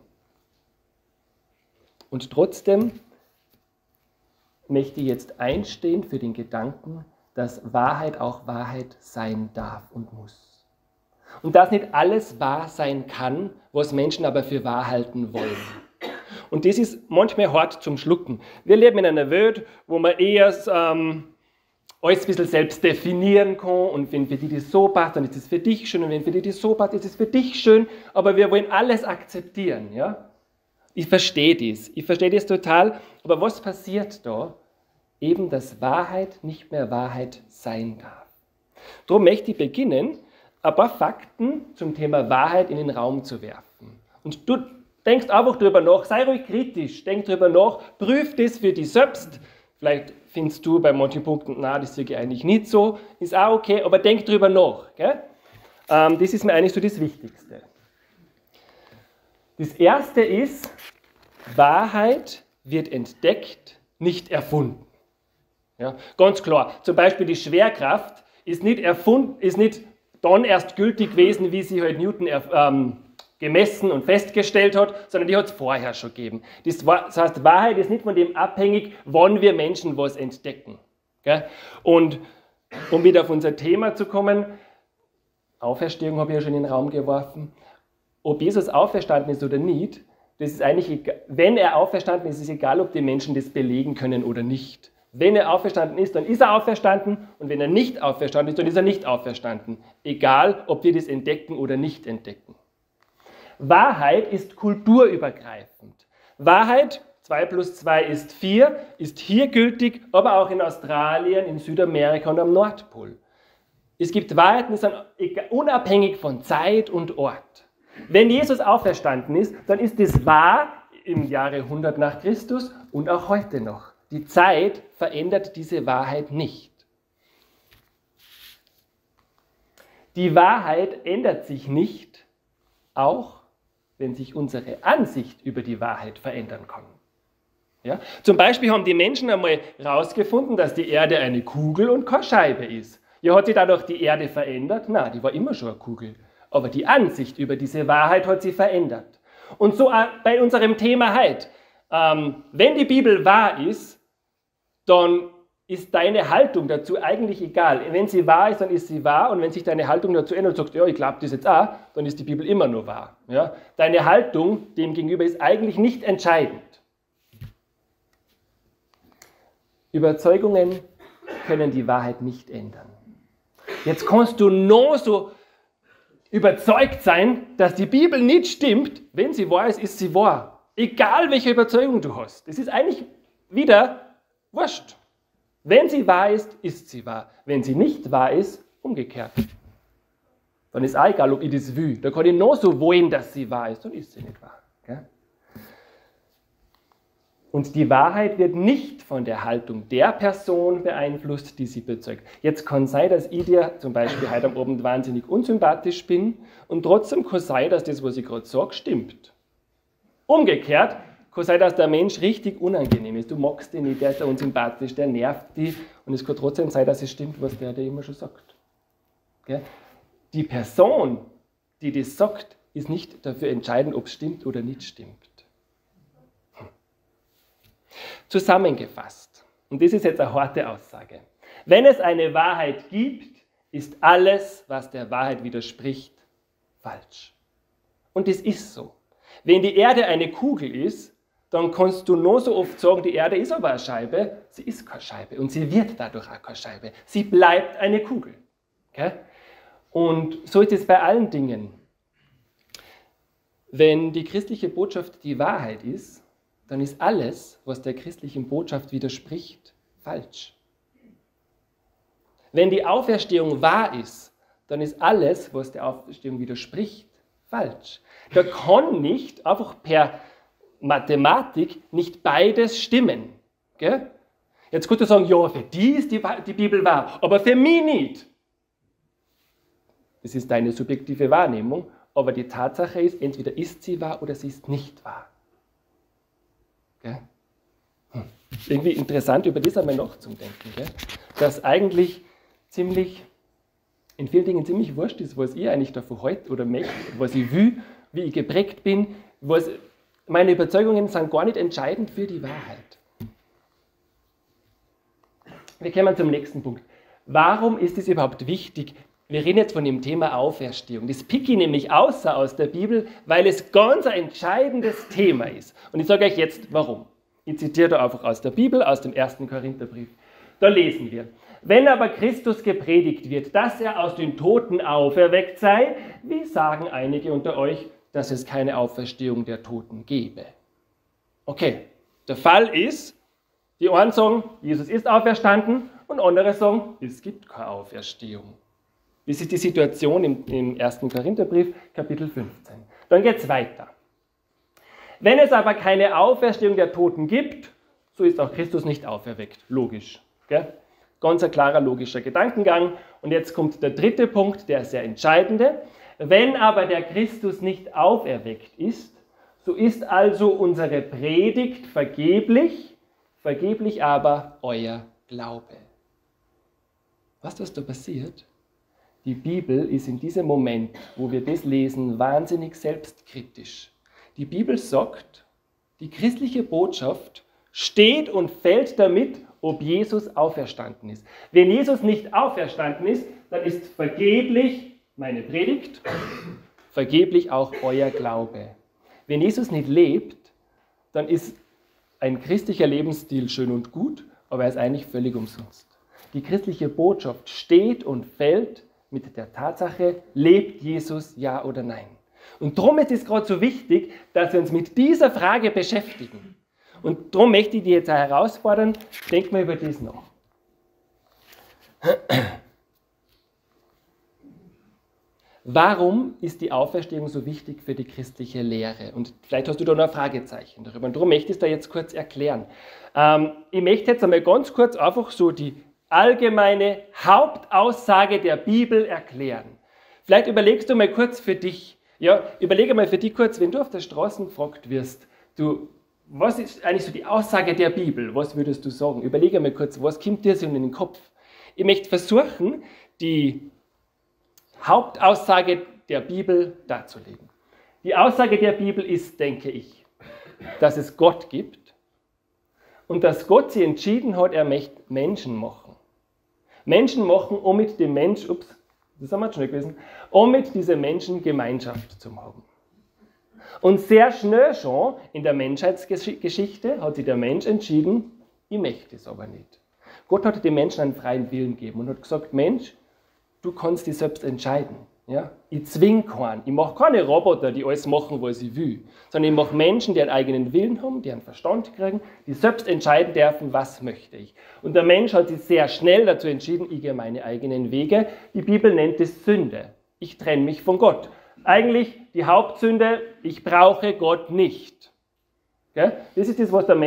Und trotzdem möchte ich jetzt einstehen für den Gedanken, dass Wahrheit auch Wahrheit sein darf und muss. Und dass nicht alles wahr sein kann, was Menschen aber für wahr halten wollen. Und das ist manchmal hart zum Schlucken. Wir leben in einer Welt, wo man eher alles ein bisschen selbst definieren kann und wenn für die das so passt, dann ist es für dich schön und wenn für die das so passt, ist es für dich schön, aber wir wollen alles akzeptieren. Ja? Ich verstehe das total, aber was passiert da? Eben, dass Wahrheit nicht mehr Wahrheit sein darf. Darum möchte ich beginnen, ein paar Fakten zum Thema Wahrheit in den Raum zu werfen. Und du denkst einfach drüber nach, sei ruhig kritisch, denk drüber nach, prüf das für dich selbst. Vielleicht findest du bei manchen Punkten, na, das sehe ich eigentlich nicht so, ist auch okay, aber denk drüber nach. Gell? Das ist mir eigentlich so das Wichtigste. Das erste ist, Wahrheit wird entdeckt, nicht erfunden. Ja, ganz klar. Zum Beispiel die Schwerkraft ist nicht dann erst gültig gewesen, wie sie halt Newton gemessen und festgestellt hat, sondern die hat es vorher schon gegeben. Das heißt, Wahrheit ist nicht von dem abhängig, wann wir Menschen was entdecken. Gell? Und um wieder auf unser Thema zu kommen, Auferstehung habe ich ja schon in den Raum geworfen, ob Jesus auferstanden ist oder nicht, das ist eigentlich egal. Wenn er auferstanden ist, ist es egal, ob die Menschen das belegen können oder nicht. Wenn er auferstanden ist, dann ist er auferstanden und wenn er nicht auferstanden ist, dann ist er nicht auferstanden. Egal, ob wir das entdecken oder nicht entdecken. Wahrheit ist kulturübergreifend. Wahrheit, 2 + 2 ist 4, ist hier gültig, aber auch in Australien, in Südamerika und am Nordpol. Es gibt Wahrheiten, die sind unabhängig von Zeit und Ort. Wenn Jesus auferstanden ist, dann ist es wahr im Jahre 100 nach Christus und auch heute noch. Die Zeit verändert diese Wahrheit nicht. Die Wahrheit ändert sich nicht, auch wenn sich unsere Ansicht über die Wahrheit verändern kann. Ja? Zum Beispiel haben die Menschen einmal herausgefunden, dass die Erde eine Kugel und keine Scheibe ist. Ja, hat sich dadurch die Erde verändert? Nein, die war immer schon eine Kugel. Aber die Ansicht über diese Wahrheit hat sie verändert. Und so auch bei unserem Thema heute. Wenn die Bibel wahr ist, dann ist deine Haltung dazu eigentlich egal. Wenn sie wahr ist, dann ist sie wahr. Und wenn sich deine Haltung dazu ändert und sagst, ja, ich glaube das jetzt auch, dann ist die Bibel immer nur wahr. Ja? Deine Haltung dem gegenüber ist eigentlich nicht entscheidend. Überzeugungen können die Wahrheit nicht ändern. Jetzt kannst du noch so überzeugt sein, dass die Bibel nicht stimmt. Wenn sie wahr ist, ist sie wahr. Egal, welche Überzeugung du hast. Das ist eigentlich wieder wurscht. Wenn sie wahr ist sie wahr. Wenn sie nicht wahr ist, umgekehrt. Dann ist auch egal, ob ich das will. Da kann ich noch so wollen, dass sie wahr ist, dann ist sie nicht wahr. Gell? Und die Wahrheit wird nicht von der Haltung der Person beeinflusst, die sie bezeugt. Jetzt kann sein, dass ich dir zum Beispiel heute am Abend wahnsinnig unsympathisch bin und trotzdem kann sein, dass das, was ich gerade sage, stimmt. Umgekehrt kann sein, dass der Mensch richtig unangenehm ist. Du magst ihn nicht, der ist unsympathisch, der nervt dich und es kann trotzdem sein, dass es stimmt, was der dir immer schon sagt. Okay? Die Person, die das sagt, ist nicht dafür entscheidend, ob es stimmt oder nicht stimmt. Zusammengefasst, und das ist jetzt eine harte Aussage, wenn es eine Wahrheit gibt, ist alles, was der Wahrheit widerspricht, falsch. Und das ist so. Wenn die Erde eine Kugel ist, dann kannst du nur so oft sagen, die Erde ist aber eine Scheibe, sie ist keine Scheibe und sie wird dadurch auch keine Scheibe. Sie bleibt eine Kugel. Okay? Und so ist es bei allen Dingen. Wenn die christliche Botschaft die Wahrheit ist, dann ist alles, was der christlichen Botschaft widerspricht, falsch. Wenn die Auferstehung wahr ist, dann ist alles, was der Auferstehung widerspricht, falsch. Da kann nicht, einfach per Mathematik, nicht beides stimmen. Gell? Jetzt kannst du sagen, ja, für die ist die Bibel wahr, aber für mich nicht. Das ist deine subjektive Wahrnehmung, aber die Tatsache ist, entweder ist sie wahr oder sie ist nicht wahr. Gell? Irgendwie interessant, über das einmal nachzudenken. Gell? Dass eigentlich in vielen Dingen ziemlich wurscht ist, was ich eigentlich davon halte oder möchte, was ich will, wie ich geprägt bin. Meine Überzeugungen sind gar nicht entscheidend für die Wahrheit. Wir kommen zum nächsten Punkt. Warum ist es überhaupt wichtig? Wir reden jetzt von dem Thema Auferstehung. Das pick ich nämlich aus der Bibel, weil es ganz ein entscheidendes Thema ist. Und ich sage euch jetzt, warum. Ich zitiere da einfach aus der Bibel, aus dem 1. Korintherbrief. Da lesen wir: Wenn aber Christus gepredigt wird, dass er aus den Toten auferweckt sei, wie sagen einige unter euch, dass es keine Auferstehung der Toten gebe? Okay, der Fall ist, die einen sagen, Jesus ist auferstanden und andere sagen, es gibt keine Auferstehung. Das ist die Situation im 1. Korintherbrief, Kapitel 15. Dann geht es weiter. Wenn es aber keine Auferstehung der Toten gibt, so ist auch Christus nicht auferweckt. Logisch. Gell? Ganz ein klarer, logischer Gedankengang. Und jetzt kommt der dritte Punkt, der sehr entscheidende. Wenn aber der Christus nicht auferweckt ist, so ist also unsere Predigt vergeblich, vergeblich aber euer Glaube. Was da passiert? Die Bibel ist in diesem Moment, wo wir das lesen, wahnsinnig selbstkritisch. Die Bibel sagt, die christliche Botschaft steht und fällt damit, ob Jesus auferstanden ist. Wenn Jesus nicht auferstanden ist, dann ist vergeblich meine Predigt, vergeblich auch euer Glaube. Wenn Jesus nicht lebt, dann ist ein christlicher Lebensstil schön und gut, aber er ist eigentlich völlig umsonst. Die christliche Botschaft steht und fällt mit der Tatsache, lebt Jesus, ja oder nein? Und darum ist es gerade so wichtig, dass wir uns mit dieser Frage beschäftigen. Und darum möchte ich dich jetzt auch herausfordern, denk mal über das nach. Warum ist die Auferstehung so wichtig für die christliche Lehre? Und vielleicht hast du da noch ein Fragezeichen darüber. Und darum möchte ich es da jetzt kurz erklären. Ich möchte jetzt einmal ganz kurz einfach so die allgemeine Hauptaussage der Bibel erklären. Vielleicht überlegst du mal kurz für dich, überlege mal für dich kurz, wenn du auf der Straße gefragt wirst, was ist eigentlich so die Aussage der Bibel? Was würdest du sagen? Überlege mal kurz, was kommt dir so in den Kopf? Ich möchte versuchen, die Hauptaussage der Bibel darzulegen. Die Aussage der Bibel ist, denke ich, dass es Gott gibt und dass Gott sich entschieden hat, er möchte Menschen machen. Menschen machen, um mit dem Mensch, das haben wir schon gewesen, um mit diesen Menschen Gemeinschaft zu haben. Und sehr schnell schon in der Menschheitsgeschichte hat sich der Mensch entschieden, ich möchte es aber nicht. Gott hat dem Menschen einen freien Willen gegeben und hat gesagt, Mensch, du kannst dich selbst entscheiden. Ja? Ich zwinge keinen. Ich mache keine Roboter, die alles machen, was ich will. Sondern ich mache Menschen, die einen eigenen Willen haben, die einen Verstand kriegen, die selbst entscheiden dürfen, was möchte ich. Und der Mensch hat sich sehr schnell dazu entschieden, ich gehe meine eigenen Wege. Die Bibel nennt es Sünde. Ich trenne mich von Gott. Eigentlich die Hauptsünde, ich brauche Gott nicht. Okay? Das ist das, was der Mensch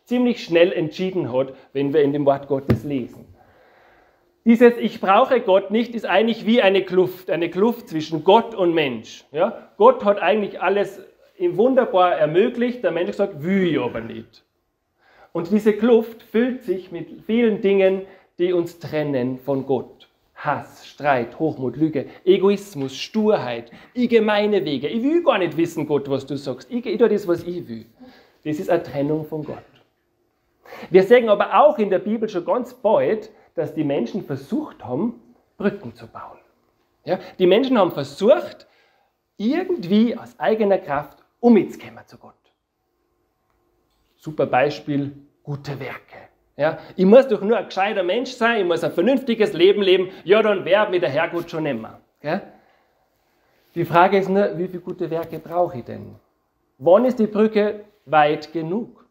ziemlich schnell entschieden hat, wenn wir in dem Wort Gottes lesen. Dieses Ich brauche Gott nicht ist eigentlich wie eine Kluft zwischen Gott und Mensch. Ja? Gott hat eigentlich alles wunderbar ermöglicht, der Mensch hat gesagt, will ich aber nicht. Und diese Kluft füllt sich mit vielen Dingen, die uns trennen von Gott. Hass, Streit, Hochmut, Lüge, Egoismus, Sturheit, ich gehe meine Wege. Ich will gar nicht wissen, Gott, was du sagst. Ich tue das, was ich will. Das ist eine Trennung von Gott. Wir sehen aber auch in der Bibel schon ganz bald, dass die Menschen versucht haben, Brücken zu bauen. Ja? Die Menschen haben versucht, irgendwie aus eigener Kraft umzukommen zu Gott. Super Beispiel, gute Werke. Ja? Ich muss doch nur ein gescheiter Mensch sein, ich muss ein vernünftiges Leben leben, ja, dann wird mir der Herrgott schon nehmen. Ja? Die Frage ist nur, wie viele gute Werke brauche ich denn? Wann ist die Brücke weit genug?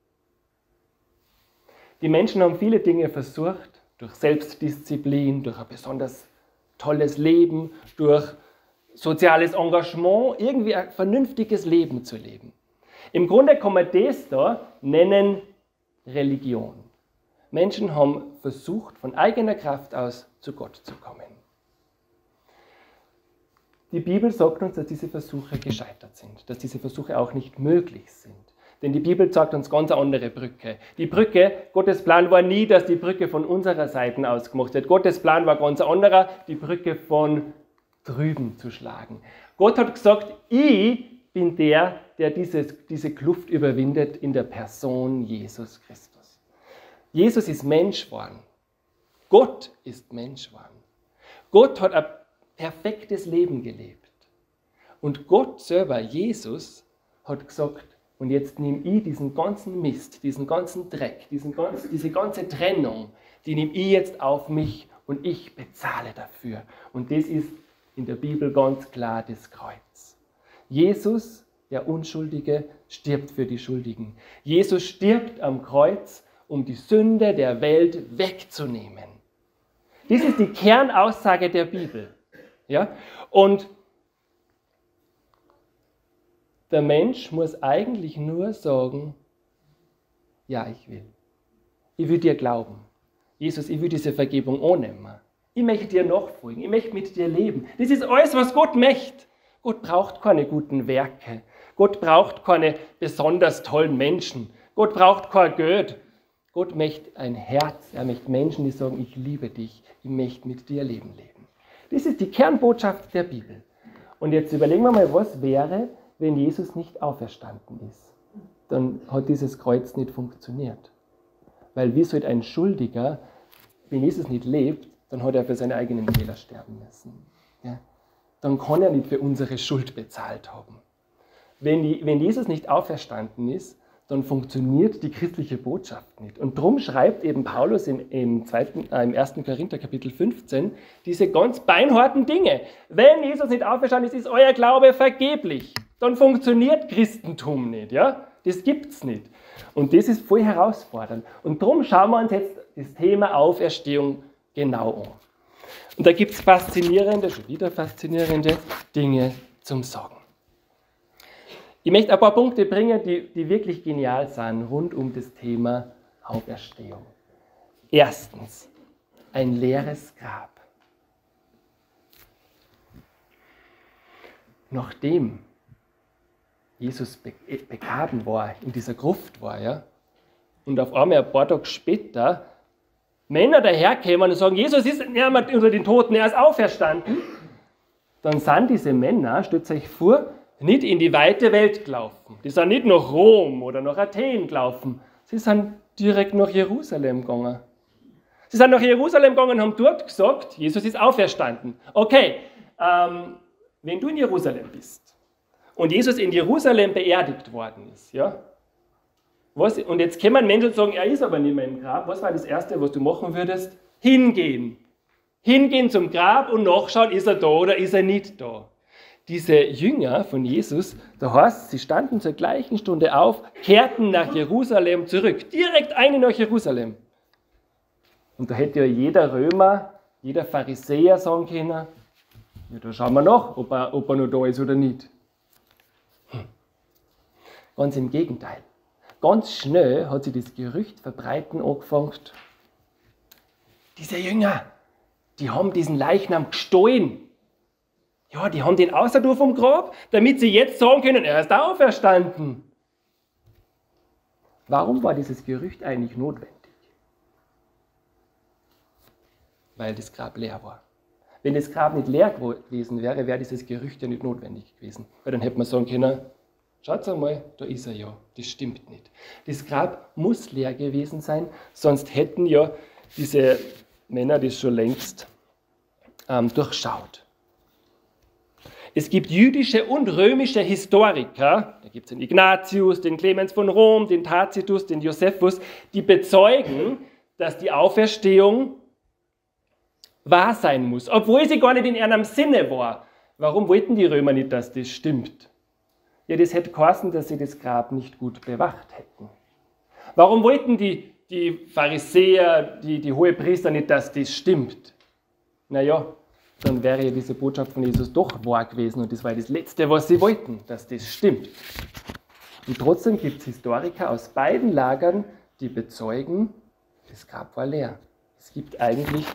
Die Menschen haben viele Dinge versucht, durch Selbstdisziplin, durch ein besonders tolles Leben, durch soziales Engagement, irgendwie ein vernünftiges Leben zu leben. Im Grunde kann man das da nennen Religion. Menschen haben versucht, von eigener Kraft aus zu Gott zu kommen. Die Bibel sagt uns, dass diese Versuche gescheitert sind, dass diese Versuche auch nicht möglich sind. Denn die Bibel zeigt uns ganz eine andere Brücke. Die Brücke, Gottes Plan war nie, dass die Brücke von unserer Seite aus gemacht wird. Gottes Plan war ganz anderer, die Brücke von drüben zu schlagen. Gott hat gesagt, ich bin der diese Kluft überwindet in der Person Jesus Christus. Jesus ist Mensch geworden. Gott ist Mensch geworden. Gott hat ein perfektes Leben gelebt. Und Gott selber, Jesus, hat gesagt, und jetzt nehme ich diesen ganzen Mist, diesen ganzen Dreck, diese ganze Trennung, die nehme ich jetzt auf mich und ich bezahle dafür. Und das ist in der Bibel ganz klar das Kreuz. Jesus, der Unschuldige, stirbt für die Schuldigen. Jesus stirbt am Kreuz, um die Sünde der Welt wegzunehmen. Das ist die Kernaussage der Bibel. Ja? Und der Mensch muss eigentlich nur sagen, ja, ich will. Ich will dir glauben. Jesus, ich will diese Vergebung annehmen. Ich möchte dir nachfolgen. Ich möchte mit dir leben. Das ist alles, was Gott möchte. Gott braucht keine guten Werke. Gott braucht keine besonders tollen Menschen. Gott braucht kein Geld. Gott möchte ein Herz. Er möchte Menschen, die sagen, ich liebe dich. Ich möchte mit dir leben. Das ist die Kernbotschaft der Bibel. Und jetzt überlegen wir mal, was wäre, wenn Jesus nicht auferstanden ist. Dann hat dieses Kreuz nicht funktioniert. Weil wie sollte ein Schuldiger, wenn Jesus nicht lebt, dann hat er für seine eigenen Fehler sterben müssen. Ja? Dann kann er nicht für unsere Schuld bezahlt haben. Wenn Jesus nicht auferstanden ist, dann funktioniert die christliche Botschaft nicht. Und darum schreibt eben Paulus im 1. Korinther Kapitel 15 diese ganz beinharten Dinge. Wenn Jesus nicht auferstanden ist, ist euer Glaube vergeblich. Dann funktioniert Christentum nicht. Ja? Das gibt es nicht. Und das ist voll herausfordernd. Und darum schauen wir uns jetzt das Thema Auferstehung genau an. Und da gibt es schon wieder faszinierende Dinge zum Sagen. Ich möchte ein paar Punkte bringen, die wirklich genial sind, rund um das Thema Auferstehung. Erstens, ein leeres Grab. Nachdem Jesus begraben war, in dieser Gruft war, ja, und auf einmal ein paar Tage später Männer daherkämen und sagen, Jesus ist nicht mehr unter den Toten, er ist auferstanden, dann sind diese Männer, stellt euch vor, nicht in die weite Welt gelaufen. Die sind nicht nach Rom oder nach Athen gelaufen. Sie sind direkt nach Jerusalem gegangen. Sie sind nach Jerusalem gegangen und haben dort gesagt, Jesus ist auferstanden. Okay, wenn du in Jerusalem bist und Jesus in Jerusalem beerdigt worden ist, ja, und jetzt kommen Menschen und sagen, er ist aber nicht mehr im Grab. Was war das Erste, was du machen würdest? Hingehen. Hingehen zum Grab und nachschauen, ist er da oder ist er nicht da. Diese Jünger von Jesus, da heißt, sie standen zur gleichen Stunde auf, kehrten nach Jerusalem zurück. Direkt eine nach Jerusalem. Und da hätte ja jeder Römer, jeder Pharisäer sagen können, ja, da schauen wir nach, ob er noch da ist oder nicht. Ganz im Gegenteil. ganz schnell hat sich das Gerücht verbreiten angefangen, diese Jünger, die haben diesen Leichnam gestohlen. Ja, die haben den außer vom Grab, damit sie jetzt sagen können, er ist auferstanden. Warum war dieses Gerücht eigentlich notwendig? Weil das Grab leer war. Wenn das Grab nicht leer gewesen wäre, wäre dieses Gerücht ja nicht notwendig gewesen. Weil dann hätte man sagen können, schaut einmal, da ist er ja. Das stimmt nicht. Das Grab muss leer gewesen sein, sonst hätten ja diese Männer das schon längst durchschaut. Es gibt jüdische und römische Historiker, da gibt es den Ignatius, den Clemens von Rom, den Tacitus, den Josephus, die bezeugen, dass die Auferstehung wahr sein muss, obwohl sie gar nicht in ihrem Sinne war. Warum wollten die Römer nicht, dass das stimmt? Ja, das hätte geheißen, dass sie das Grab nicht gut bewacht hätten. Warum wollten die Pharisäer, die Hohepriester nicht, dass das stimmt? Naja, dann wäre ja diese Botschaft von Jesus doch wahr gewesen und das war das Letzte, was sie wollten, dass das stimmt. Und trotzdem gibt es Historiker aus beiden Lagern, die bezeugen, das Grab war leer. Es gibt eigentlich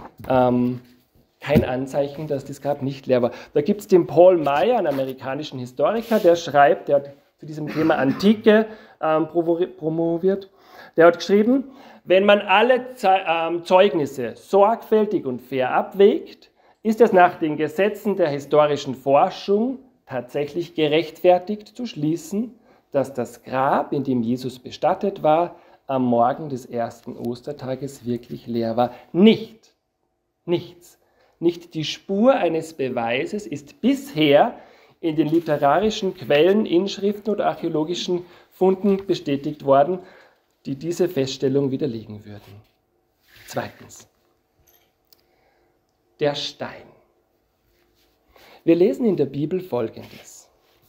kein Anzeichen, dass das Grab nicht leer war. Da gibt es den Paul Meyer, einen amerikanischen Historiker, der schreibt, der hat zu diesem Thema Antike promoviert, der hat geschrieben, wenn man alle Zeugnisse sorgfältig und fair abwägt, ist es nach den Gesetzen der historischen Forschung tatsächlich gerechtfertigt zu schließen, dass das Grab, in dem Jesus bestattet war, am Morgen des ersten Ostertages wirklich leer war. Nichts. Nicht die Spur eines Beweises ist bisher in den literarischen Quellen, Inschriften oder archäologischen Funden bestätigt worden, die diese Feststellung widerlegen würden. Zweitens. Der Stein. Wir lesen in der Bibel Folgendes.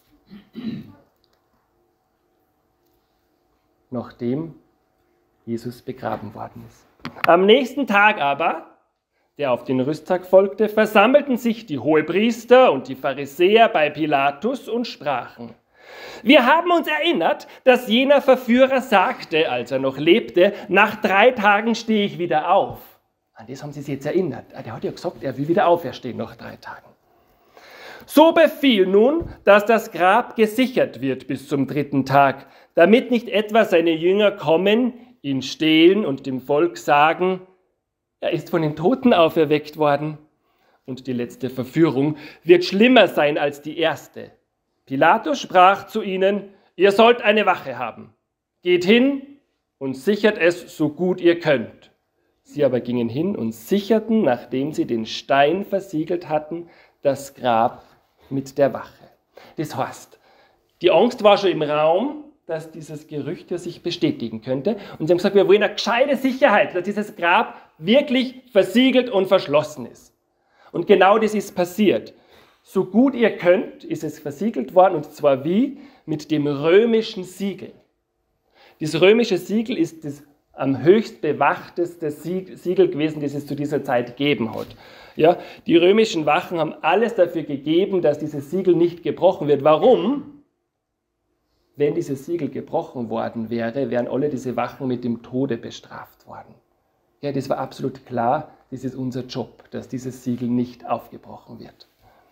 Nachdem Jesus begraben worden ist. Am nächsten Tag aber, der auf den Rüsttag folgte, versammelten sich die Hohepriester und die Pharisäer bei Pilatus und sprachen: Wir haben uns erinnert, dass jener Verführer sagte, als er noch lebte, nach 3 Tagen stehe ich wieder auf. An das haben sie sich jetzt erinnert. Der hat ja gesagt, er will wieder auferstehen nach 3 Tagen. So befiehl nun, dass das Grab gesichert wird bis zum 3. Tag, damit nicht etwa seine Jünger kommen, ihn stehlen und dem Volk sagen, er ist von den Toten auferweckt worden. Und die letzte Verführung wird schlimmer sein als die erste. Pilatus sprach zu ihnen, ihr sollt eine Wache haben. Geht hin und sichert es so gut ihr könnt. Sie aber gingen hin und sicherten, nachdem sie den Stein versiegelt hatten, das Grab mit der Wache. Das heißt, die Angst war schon im Raum, dass dieses Gerücht ja sich bestätigen könnte. Und sie haben gesagt, wir wollen eine gescheite Sicherheit, dass dieses Grab wirklich versiegelt und verschlossen ist. Und genau das ist passiert. So gut ihr könnt, ist es versiegelt worden, und zwar wie? Mit dem römischen Siegel. Das römische Siegel ist das am höchst bewachteste Siegel gewesen, das es zu dieser Zeit gegeben hat. Ja, die römischen Wachen haben alles dafür gegeben, dass dieses Siegel nicht gebrochen wird. Warum? Wenn dieses Siegel gebrochen worden wäre, wären alle diese Wachen mit dem Tode bestraft worden. Ja, das war absolut klar, das ist unser Job, dass dieses Siegel nicht aufgebrochen wird.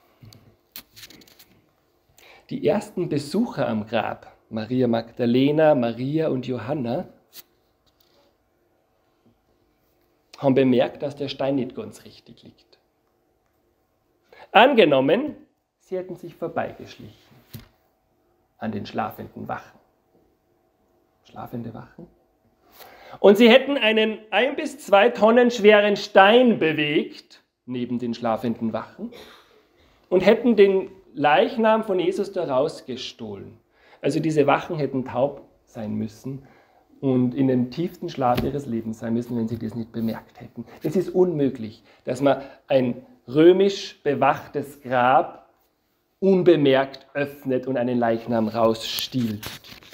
Die ersten Besucher am Grab, Maria Magdalena, Maria und Johanna, haben bemerkt, dass der Stein nicht ganz richtig liegt. Angenommen, sie hätten sich vorbeigeschlichen an den schlafenden Wachen. Schlafende Wachen? Und sie hätten einen 1 bis 2 Tonnen schweren Stein bewegt, neben den schlafenden Wachen, und hätten den Leichnam von Jesus da rausgestohlen. Also diese Wachen hätten taub sein müssen und in den tiefsten Schlaf ihres Lebens sein müssen, wenn sie das nicht bemerkt hätten. Es ist unmöglich, dass man ein römisch bewachtes Grab unbemerkt öffnet und einen Leichnam rausstiehlt.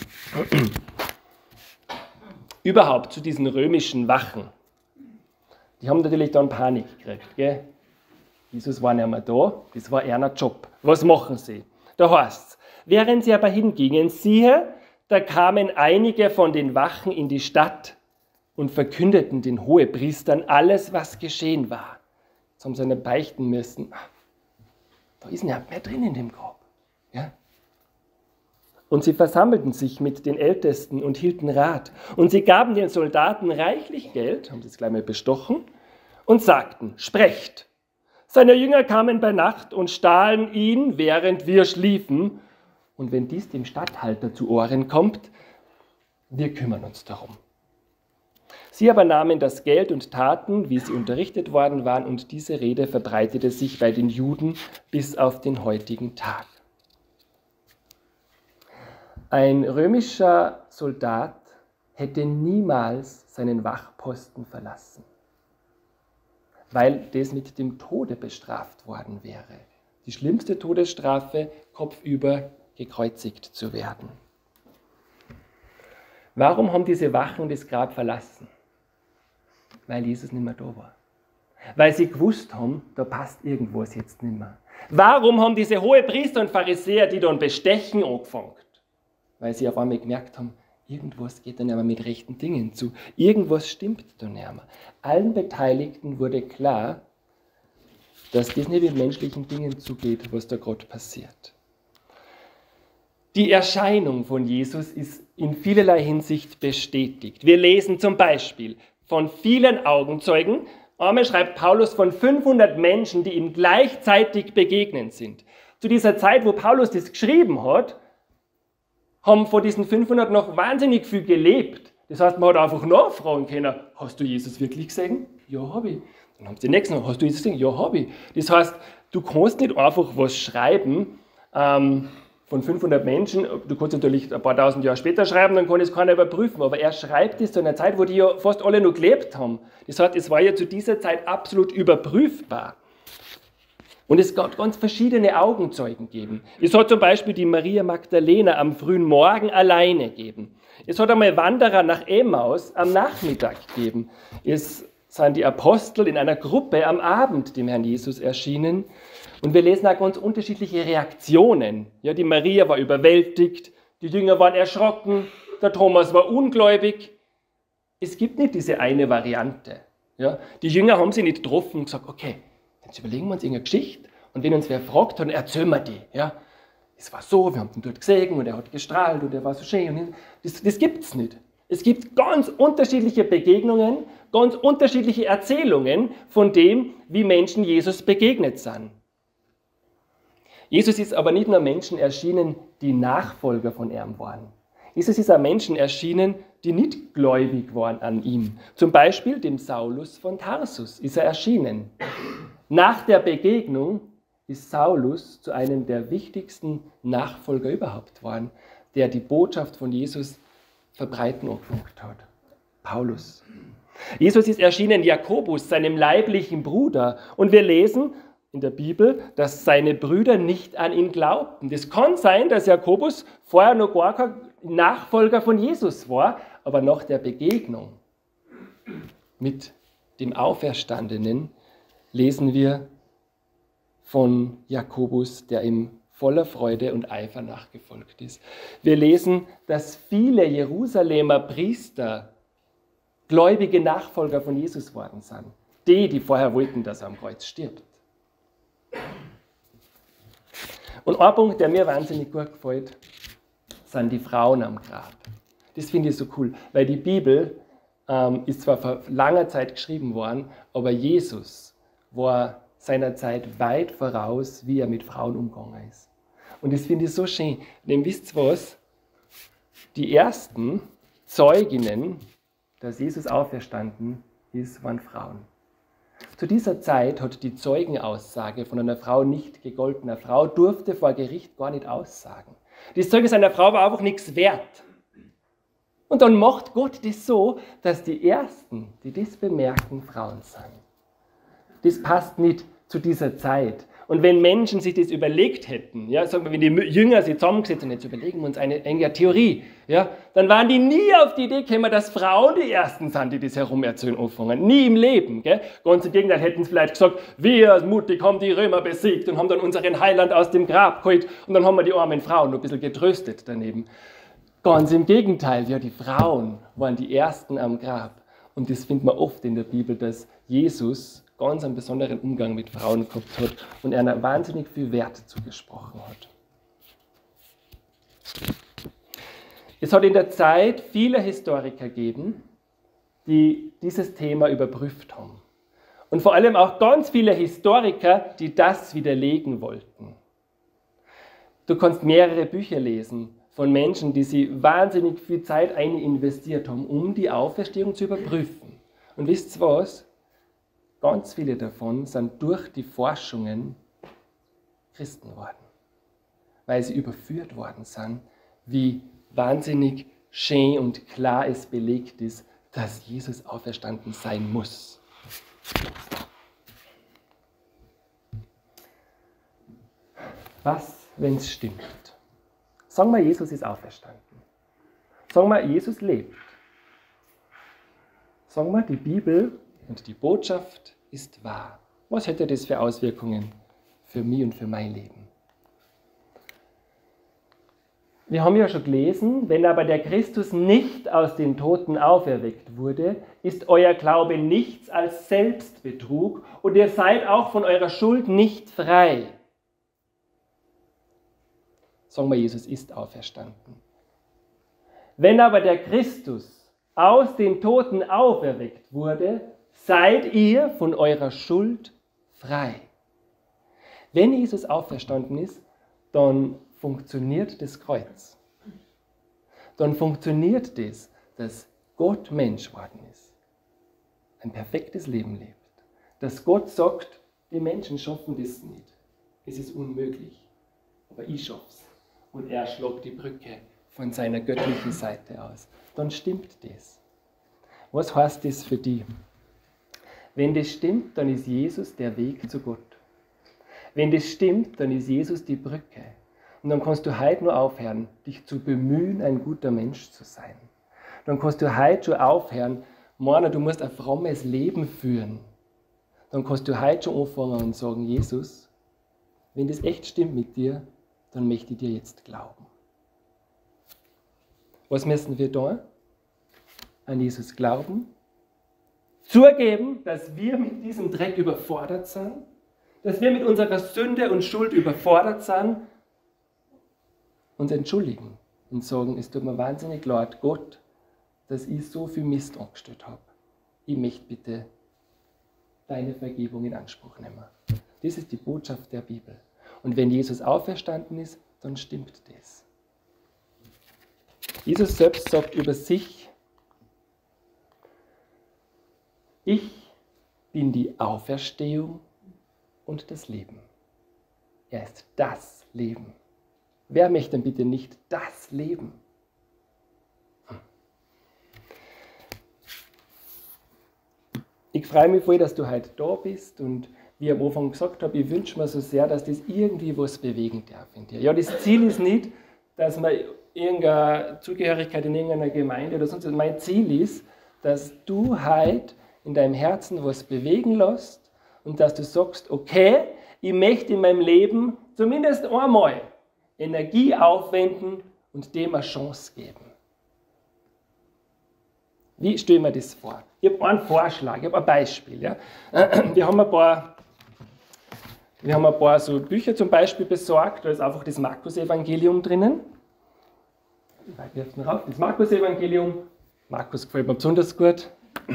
Überhaupt zu diesen römischen Wachen. Die haben natürlich dann Panik gekriegt. Gell? Jesus war nicht mehr da, das war ihr Job. Was machen sie? Da heißt es, während sie aber hingingen, siehe, da kamen einige von den Wachen in die Stadt und verkündeten den Hohepriestern alles, was geschehen war. Jetzt haben sie ihnen beichten müssen. Da ist niemand mehr drin in dem Grab. Ja? Und sie versammelten sich mit den Ältesten und hielten Rat. Und sie gaben den Soldaten reichlich Geld, haben sie es gleich mal bestochen, und sagten, sprecht. Seine Jünger kamen bei Nacht und stahlen ihn, während wir schliefen. Und wenn dies dem Statthalter zu Ohren kommt, wir kümmern uns darum. Sie aber nahmen das Geld und taten, wie sie unterrichtet worden waren, und diese Rede verbreitete sich bei den Juden bis auf den heutigen Tag. Ein römischer Soldat hätte niemals seinen Wachposten verlassen, weil das mit dem Tode bestraft worden wäre. Die schlimmste Todesstrafe, kopfüber gekreuzigt zu werden. Warum haben diese Wachen das Grab verlassen? Weil Jesus nicht mehr da war. Weil sie gewusst haben, da passt irgendwas jetzt nicht mehr. Warum haben diese Hohepriester und Pharisäer die dann bestechen angefangen? Weil sie auf einmal gemerkt haben, irgendwas geht da nicht mehr mit rechten Dingen zu. Irgendwas stimmt da nicht mehr. Allen Beteiligten wurde klar, dass das nicht mit menschlichen Dingen zugeht, was da gerade passiert. Die Erscheinung von Jesus ist in vielerlei Hinsicht bestätigt. Wir lesen zum Beispiel von vielen Augenzeugen. Einmal schreibt Paulus von 500 Menschen, die ihm gleichzeitig begegnet sind. Zu dieser Zeit, wo Paulus das geschrieben hat, haben von diesen 500 noch wahnsinnig viel gelebt. Das heißt, man hat einfach nachfragen können, hast du Jesus wirklich gesehen? Ja, habe ich. Dann haben sie den nächsten noch, hast du Jesus gesehen? Ja, habe ich. Das heißt, du kannst nicht einfach was schreiben von 500 Menschen. Du kannst natürlich ein paar tausend Jahre später schreiben, dann kann es keiner überprüfen. Aber er schreibt es zu einer Zeit, wo die ja fast alle noch gelebt haben. Das heißt, es war ja zu dieser Zeit absolut überprüfbar. Und es gab ganz verschiedene Augenzeugen gegeben. Es hat zum Beispiel die Maria Magdalena am frühen Morgen alleine gegeben. Es hat einmal Wanderer nach Emmaus am Nachmittag gegeben. Es sind die Apostel in einer Gruppe am Abend dem Herrn Jesus erschienen. Und wir lesen auch ganz unterschiedliche Reaktionen. Ja, die Maria war überwältigt, die Jünger waren erschrocken, der Thomas war ungläubig. Es gibt nicht diese eine Variante. Ja, die Jünger haben sich nicht getroffen und gesagt, okay, jetzt überlegen wir uns irgendeine Geschichte und wenn uns wer fragt, dann erzählen wir die. Ja, es war so, wir haben ihn dort gesehen und er hat gestrahlt und er war so schön. Und das gibt es nicht. Es gibt ganz unterschiedliche Begegnungen, ganz unterschiedliche Erzählungen von dem, wie Menschen Jesus begegnet sind. Jesus ist aber nicht nur Menschen erschienen, die Nachfolger von ihm waren. Jesus ist auch Menschen erschienen, die nicht gläubig waren an ihm. Zum Beispiel dem Saulus von Tarsus ist er erschienen. Nach der Begegnung ist Saulus zu einem der wichtigsten Nachfolger überhaupt geworden, der die Botschaft von Jesus verbreiten angefangen hat. Paulus. Jesus ist erschienen Jakobus, seinem leiblichen Bruder. Und wir lesen in der Bibel, dass seine Brüder nicht an ihn glaubten. Das kann sein, dass Jakobus vorher noch gar kein Nachfolger von Jesus war, aber nach der Begegnung mit dem Auferstandenen lesen wir von Jakobus, der ihm voller Freude und Eifer nachgefolgt ist. Wir lesen, dass viele Jerusalemer Priester gläubige Nachfolger von Jesus worden sind. Die vorher wollten, dass er am Kreuz stirbt. Und ein Punkt, der mir wahnsinnig gut gefällt, sind die Frauen am Grab. Das finde ich so cool, weil die Bibel ist zwar vor langer Zeit geschrieben worden, aber Jesus war seiner Zeit weit voraus, wie er mit Frauen umgegangen ist. Und das finde ich so schön. Denn wisst ihr was? Die ersten Zeuginnen, dass Jesus auferstanden ist, waren Frauen. Zu dieser Zeit hat die Zeugenaussage von einer Frau nicht gegolten. Eine Frau durfte vor Gericht gar nicht aussagen. Das Zeugnis einer Frau war einfach nichts wert. Und dann macht Gott das so, dass die Ersten, die das bemerken, Frauen sind. Das passt nicht zu dieser Zeit. Und wenn Menschen sich das überlegt hätten, ja, sagen wir, wenn die Jünger sich zusammengesetzt und jetzt überlegen wir uns eine Theorie, ja, dann waren die nie auf die Idee gekommen, dass Frauen die Ersten sind, die das herumerzählen anfangen. Nie im Leben. Gell? Ganz im Gegenteil hätten sie vielleicht gesagt, wir mutig haben die Römer besiegt und haben dann unseren Heiland aus dem Grab geholt und dann haben wir die armen Frauen noch ein bisschen getröstet daneben. Ganz im Gegenteil, ja, die Frauen waren die Ersten am Grab. Und das findet man oft in der Bibel, dass Jesus ganz einen besonderen Umgang mit Frauen gehabt hat und einer wahnsinnig viel Wert zugesprochen hat. Es hat in der Zeit viele Historiker gegeben, die dieses Thema überprüft haben. Und vor allem auch ganz viele Historiker, die das widerlegen wollten. Du kannst mehrere Bücher lesen von Menschen, die sie wahnsinnig viel Zeit investiert haben, um die Auferstehung zu überprüfen. Und wisst ihr was? Ganz viele davon sind durch die Forschungen Christen worden, weil sie überführt worden sind, wie wahnsinnig schön und klar es belegt ist, dass Jesus auferstanden sein muss. Was, wenn es stimmt? Sagen wir, Jesus ist auferstanden. Sagen wir, Jesus lebt. Sagen wir, die Bibel und die Botschaft ist wahr. Was hätte das für Auswirkungen für mich und für mein Leben? Wir haben ja schon gelesen, wenn aber der Christus nicht aus den Toten auferweckt wurde, ist euer Glaube nichts als Selbstbetrug und ihr seid auch von eurer Schuld nicht frei. Sagen wir, Jesus ist auferstanden. Wenn aber der Christus aus den Toten auferweckt wurde, seid ihr von eurer Schuld frei. Wenn Jesus auferstanden ist, dann funktioniert das Kreuz. Dann funktioniert das, dass Gott Mensch geworden ist. Ein perfektes Leben lebt. Dass Gott sagt, die Menschen schaffen das nicht. Es ist unmöglich. Aber ich schaff's. Und er schlägt die Brücke von seiner göttlichen Seite aus. Dann stimmt das. Was heißt das für dich? Wenn das stimmt, dann ist Jesus der Weg zu Gott. Wenn das stimmt, dann ist Jesus die Brücke. Und dann kannst du heute nur aufhören, dich zu bemühen, ein guter Mensch zu sein. Dann kannst du heute schon aufhören, meinen, du musst ein frommes Leben führen. Dann kannst du heute schon anfangen und sagen, Jesus, wenn das echt stimmt mit dir, dann möchte ich dir jetzt glauben. Was müssen wir da? An Jesus glauben, zugeben, dass wir mit diesem Dreck überfordert sind, dass wir mit unserer Sünde und Schuld überfordert sind, uns entschuldigen und sagen, es tut mir wahnsinnig leid, Gott, dass ich so viel Mist angestellt habe. Ich möchte bitte deine Vergebung in Anspruch nehmen. Das ist die Botschaft der Bibel. Und wenn Jesus auferstanden ist, dann stimmt das. Jesus selbst sagt über sich, ich bin die Auferstehung und das Leben. Er ist das Leben. Wer möchte denn bitte nicht das Leben? Ich freue mich voll, dass du heute da bist und wie ich am Anfang gesagt habe, ich wünsche mir so sehr, dass das irgendwie was bewegen darf in dir. Ja, das Ziel ist nicht, dass man irgendeine Zugehörigkeit in irgendeiner Gemeinde oder sonst was. Mein Ziel ist, dass du heute in deinem Herzen was bewegen lässt und dass du sagst, okay, ich möchte in meinem Leben zumindest einmal Energie aufwenden und dem eine Chance geben. Wie stelle ich mir das vor? Ich habe einen Vorschlag, ich habe ein Beispiel. Ja? Wir haben ein paar so Bücher zum Beispiel besorgt, da ist einfach das Markus-Evangelium drinnen. Das Markus-Evangelium, Markus gefällt mir besonders gut.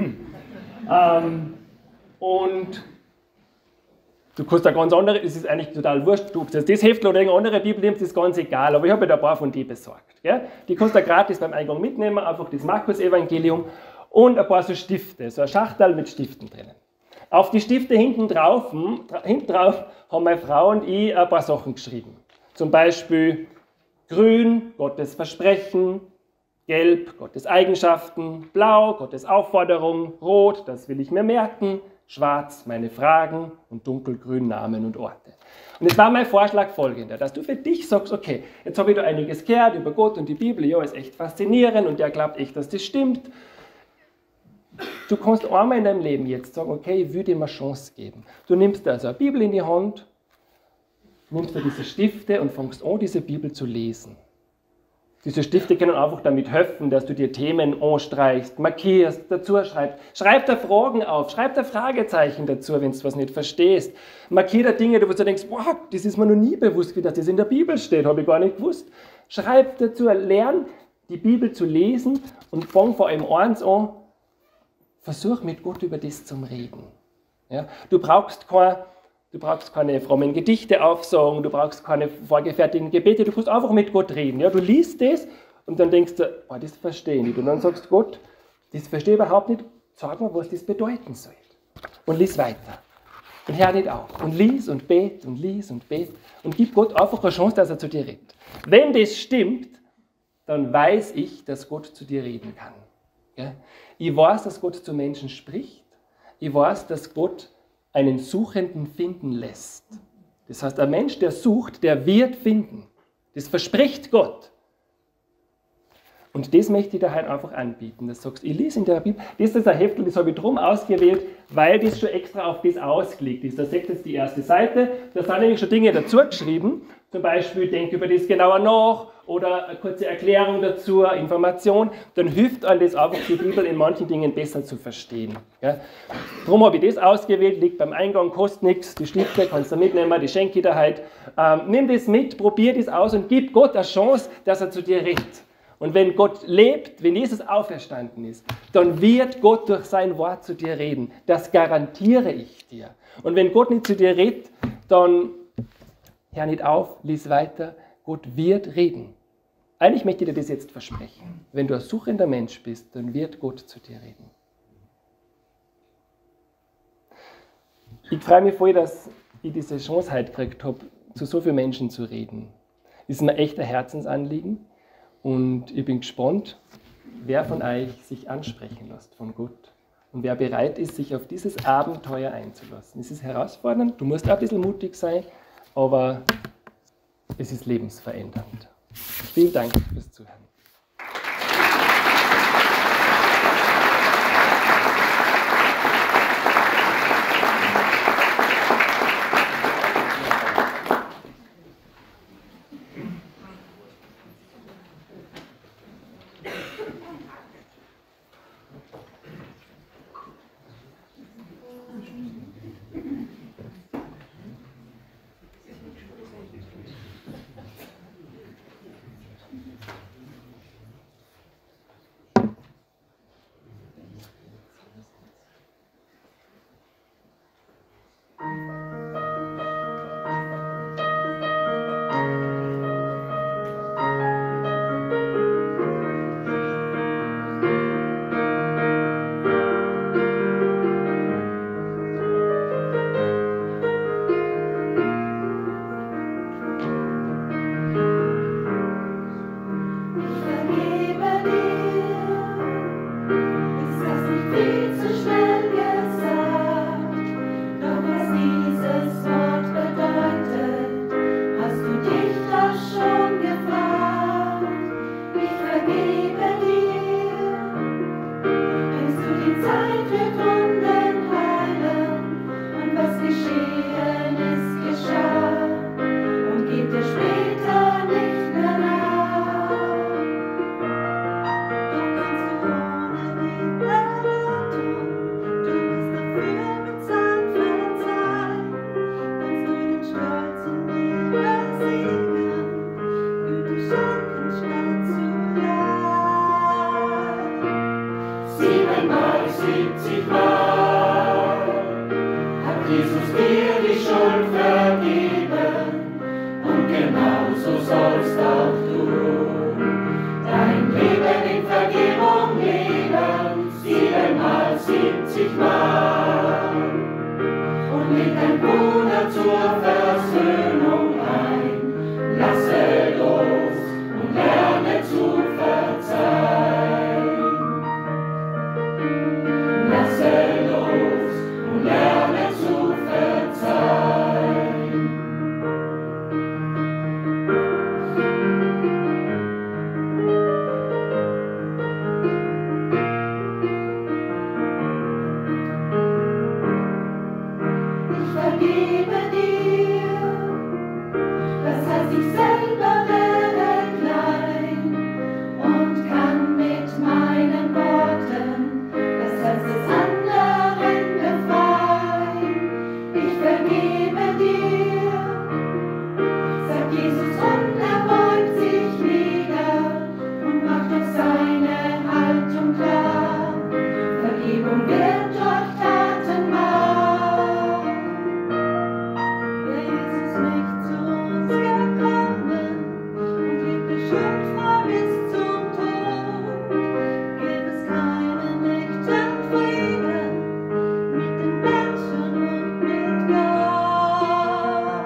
Und du kannst eine ganz andere, es ist eigentlich total wurscht, ob du das Heftel oder irgendeine andere Bibel nimmst, ist ganz egal, aber ich habe da ein paar von die besorgt. Gell? Die kannst du gratis beim Eingang mitnehmen, einfach das Markus-Evangelium und ein paar so Stifte, so ein Schachtel mit Stiften drinnen. Auf die Stifte hinten drauf haben meine Frau und ich ein paar Sachen geschrieben. Zum Beispiel grün, Gottes Versprechen, gelb, Gottes Eigenschaften, blau, Gottes Aufforderung, rot, das will ich mir merken, schwarz, meine Fragen und dunkelgrün, Namen und Orte. Und jetzt war mein Vorschlag folgender, dass du für dich sagst, okay, jetzt habe ich da einiges gehört über Gott und die Bibel, ja, ist echt faszinierend und der glaubt echt, dass das stimmt. Du kannst einmal in deinem Leben jetzt sagen, okay, ich würde dir mal eine Chance geben. Du nimmst also eine Bibel in die Hand, nimmst dir diese Stifte und fängst an, diese Bibel zu lesen. Diese Stifte können einfach damit helfen, dass du dir Themen anstreichst, markierst, dazu schreibst. Schreib da Fragen auf, schreib da Fragezeichen dazu, wenn du was nicht verstehst. Markier da Dinge, wo du denkst, wow, das ist mir noch nie bewusst, wie das in der Bibel steht, habe ich gar nicht gewusst. Schreib dazu, lern die Bibel zu lesen und fang vor allem eins an, versuch mit Gott über das zu reden. Ja? Du brauchst keine frommen Gedichte aufsagen, du brauchst keine vorgefertigten Gebete, du kannst einfach mit Gott reden. Ja? Du liest das und dann denkst du, oh, das verstehe ich nicht. Und dann sagst du, Gott, das verstehe ich überhaupt nicht, sag mir, was das bedeuten soll. Und lies weiter. Und hör nicht auf. Und lies und bet und lies und bet. Und gib Gott einfach eine Chance, dass er zu dir redet. Wenn das stimmt, dann weiß ich, dass Gott zu dir reden kann. Ja? Ich weiß, dass Gott zu Menschen spricht. Ich weiß, dass Gott einen Suchenden finden lässt. Das heißt, ein Mensch, der sucht, der wird finden. Das verspricht Gott. Und das möchte ich dir halt einfach anbieten. Das sagst, ich lese in der Bibel, das ist ein Heftel, das habe ich drum ausgewählt, weil das schon extra auf das ausgelegt ist. Da seht ihr jetzt die erste Seite, da sind nämlich schon Dinge dazu geschrieben. Zum Beispiel, denk über das genauer nach oder eine kurze Erklärung dazu, eine Information. Dann hilft einem das einfach, die Bibel in manchen Dingen besser zu verstehen. Ja. Darum habe ich das ausgewählt, liegt beim Eingang, kostet nichts, die Stifte kannst du mitnehmen, die schenke ich dir halt. Nimm das mit, probier das aus und gib Gott eine Chance, dass er zu dir redet. Und wenn Gott lebt, wenn Jesus auferstanden ist, dann wird Gott durch sein Wort zu dir reden. Das garantiere ich dir. Und wenn Gott nicht zu dir redet, dann hör nicht auf, lies weiter. Gott wird reden. Eigentlich möchte ich dir das jetzt versprechen. Wenn du ein suchender Mensch bist, dann wird Gott zu dir reden. Ich freue mich voll, dass ich diese Chance heute gekriegt habe, zu so vielen Menschen zu reden. Das ist mir echt ein Herzensanliegen. Und ich bin gespannt, wer von euch sich ansprechen lässt von Gott und wer bereit ist, sich auf dieses Abenteuer einzulassen. Es ist herausfordernd, du musst auch ein bisschen mutig sein, aber es ist lebensverändernd. Vielen Dank fürs Zuhören. Jesus dir die Schuld vergeben und genau Jesus und er beugt sich nieder und macht uns seine Haltung klar. Vergebung wird durch Taten wahr. Wäre Jesus nicht zu uns gekommen und lebte schuldfrei bis zum Tod, gäbe es keinen echten Frieden mit den Menschen und mit Gott.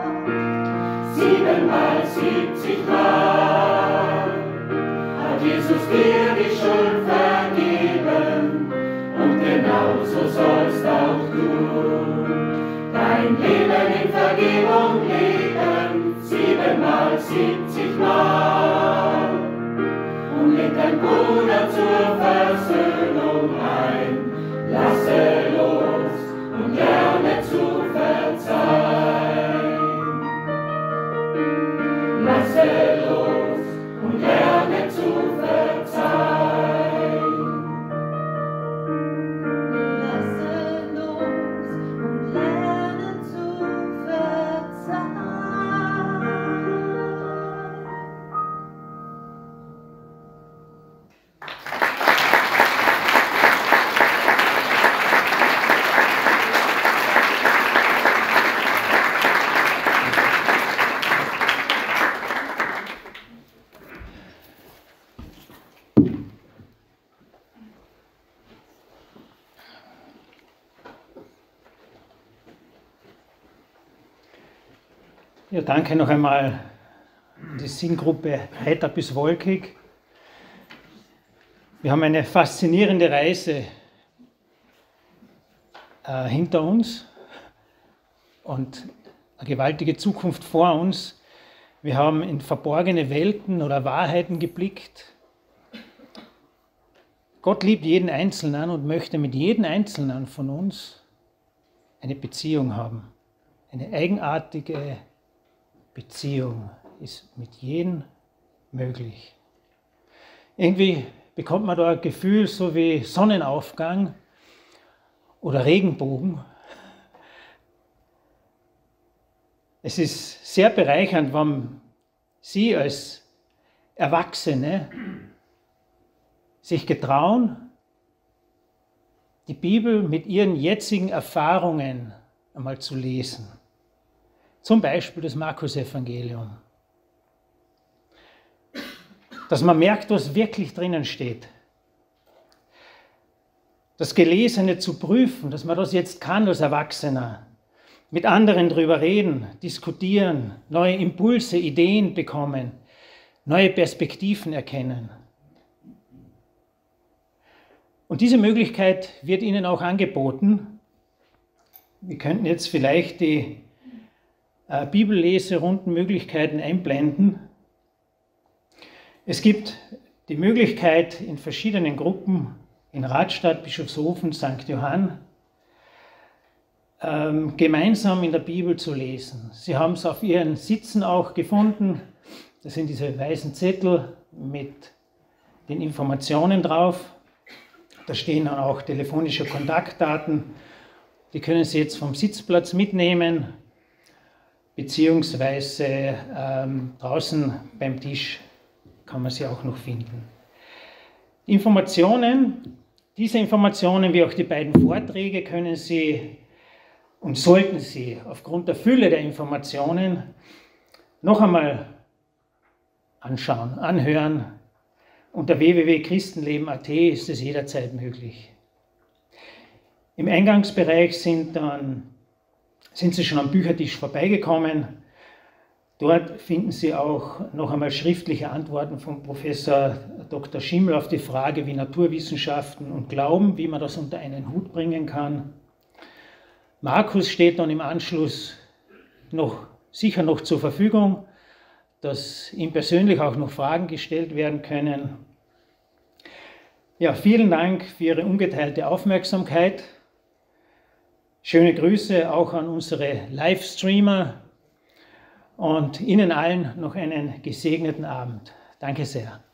70 Mal hat Jesus dir die Schuld vergeben, und genauso sollst auch du dein Leben in Vergebung leben. 70 Mal und lädt dein Bruder zur Versöhnung ein. Lasse los und lerne zu verzeihen. Lasse los und lerne zu verzeihen. Lasse los und lerne zu verzeihen. Ja, danke noch einmal an die Singgruppe Heiter bis Wolkig. Wir haben eine faszinierende Reise hinter uns und eine gewaltige Zukunft vor uns. Wir haben in verborgene Welten oder Wahrheiten geblickt. Gott liebt jeden Einzelnen und möchte mit jedem Einzelnen von uns eine Beziehung haben. Eine eigenartige Beziehung ist mit jedem möglich. Irgendwie bekommt man da ein Gefühl, so wie Sonnenaufgang oder Regenbogen. Es ist sehr bereichernd, wenn Sie als Erwachsene sich getrauen, die Bibel mit Ihren jetzigen Erfahrungen einmal zu lesen. Zum Beispiel das Markus-Evangelium. Dass man merkt, was wirklich drinnen steht. Das Gelesene zu prüfen, dass man das jetzt kann als Erwachsener. Mit anderen drüber reden, diskutieren, neue Impulse, Ideen bekommen, neue Perspektiven erkennen. Und diese Möglichkeit wird Ihnen auch angeboten. Wir könnten jetzt vielleicht die Bibellese-Rundenmöglichkeiten einblenden. Es gibt die Möglichkeit, in verschiedenen Gruppen in Radstadt, Bischofshofen, St. Johann gemeinsam in der Bibel zu lesen. Sie haben es auf Ihren Sitzen auch gefunden. Das sind diese weißen Zettel mit den Informationen drauf. Da stehen dann auch telefonische Kontaktdaten. Die können Sie jetzt vom Sitzplatz mitnehmen, beziehungsweise draußen beim Tisch kann man sie auch noch finden. Diese Informationen wie auch die beiden Vorträge können Sie und sollten Sie aufgrund der Fülle der Informationen noch einmal anschauen, anhören. Unter www.christenleben.at ist es jederzeit möglich. Im Eingangsbereich sind Sie schon am Büchertisch vorbeigekommen. Dort finden Sie auch noch einmal schriftliche Antworten von Professor Dr. Schimmel auf die Frage, wie Naturwissenschaften und Glauben, wie man das unter einen Hut bringen kann. Markus steht dann im Anschluss sicher noch zur Verfügung, dass ihm persönlich auch noch Fragen gestellt werden können. Ja, vielen Dank für Ihre ungeteilte Aufmerksamkeit. Schöne Grüße auch an unsere Livestreamer und Ihnen allen noch einen gesegneten Abend. Danke sehr.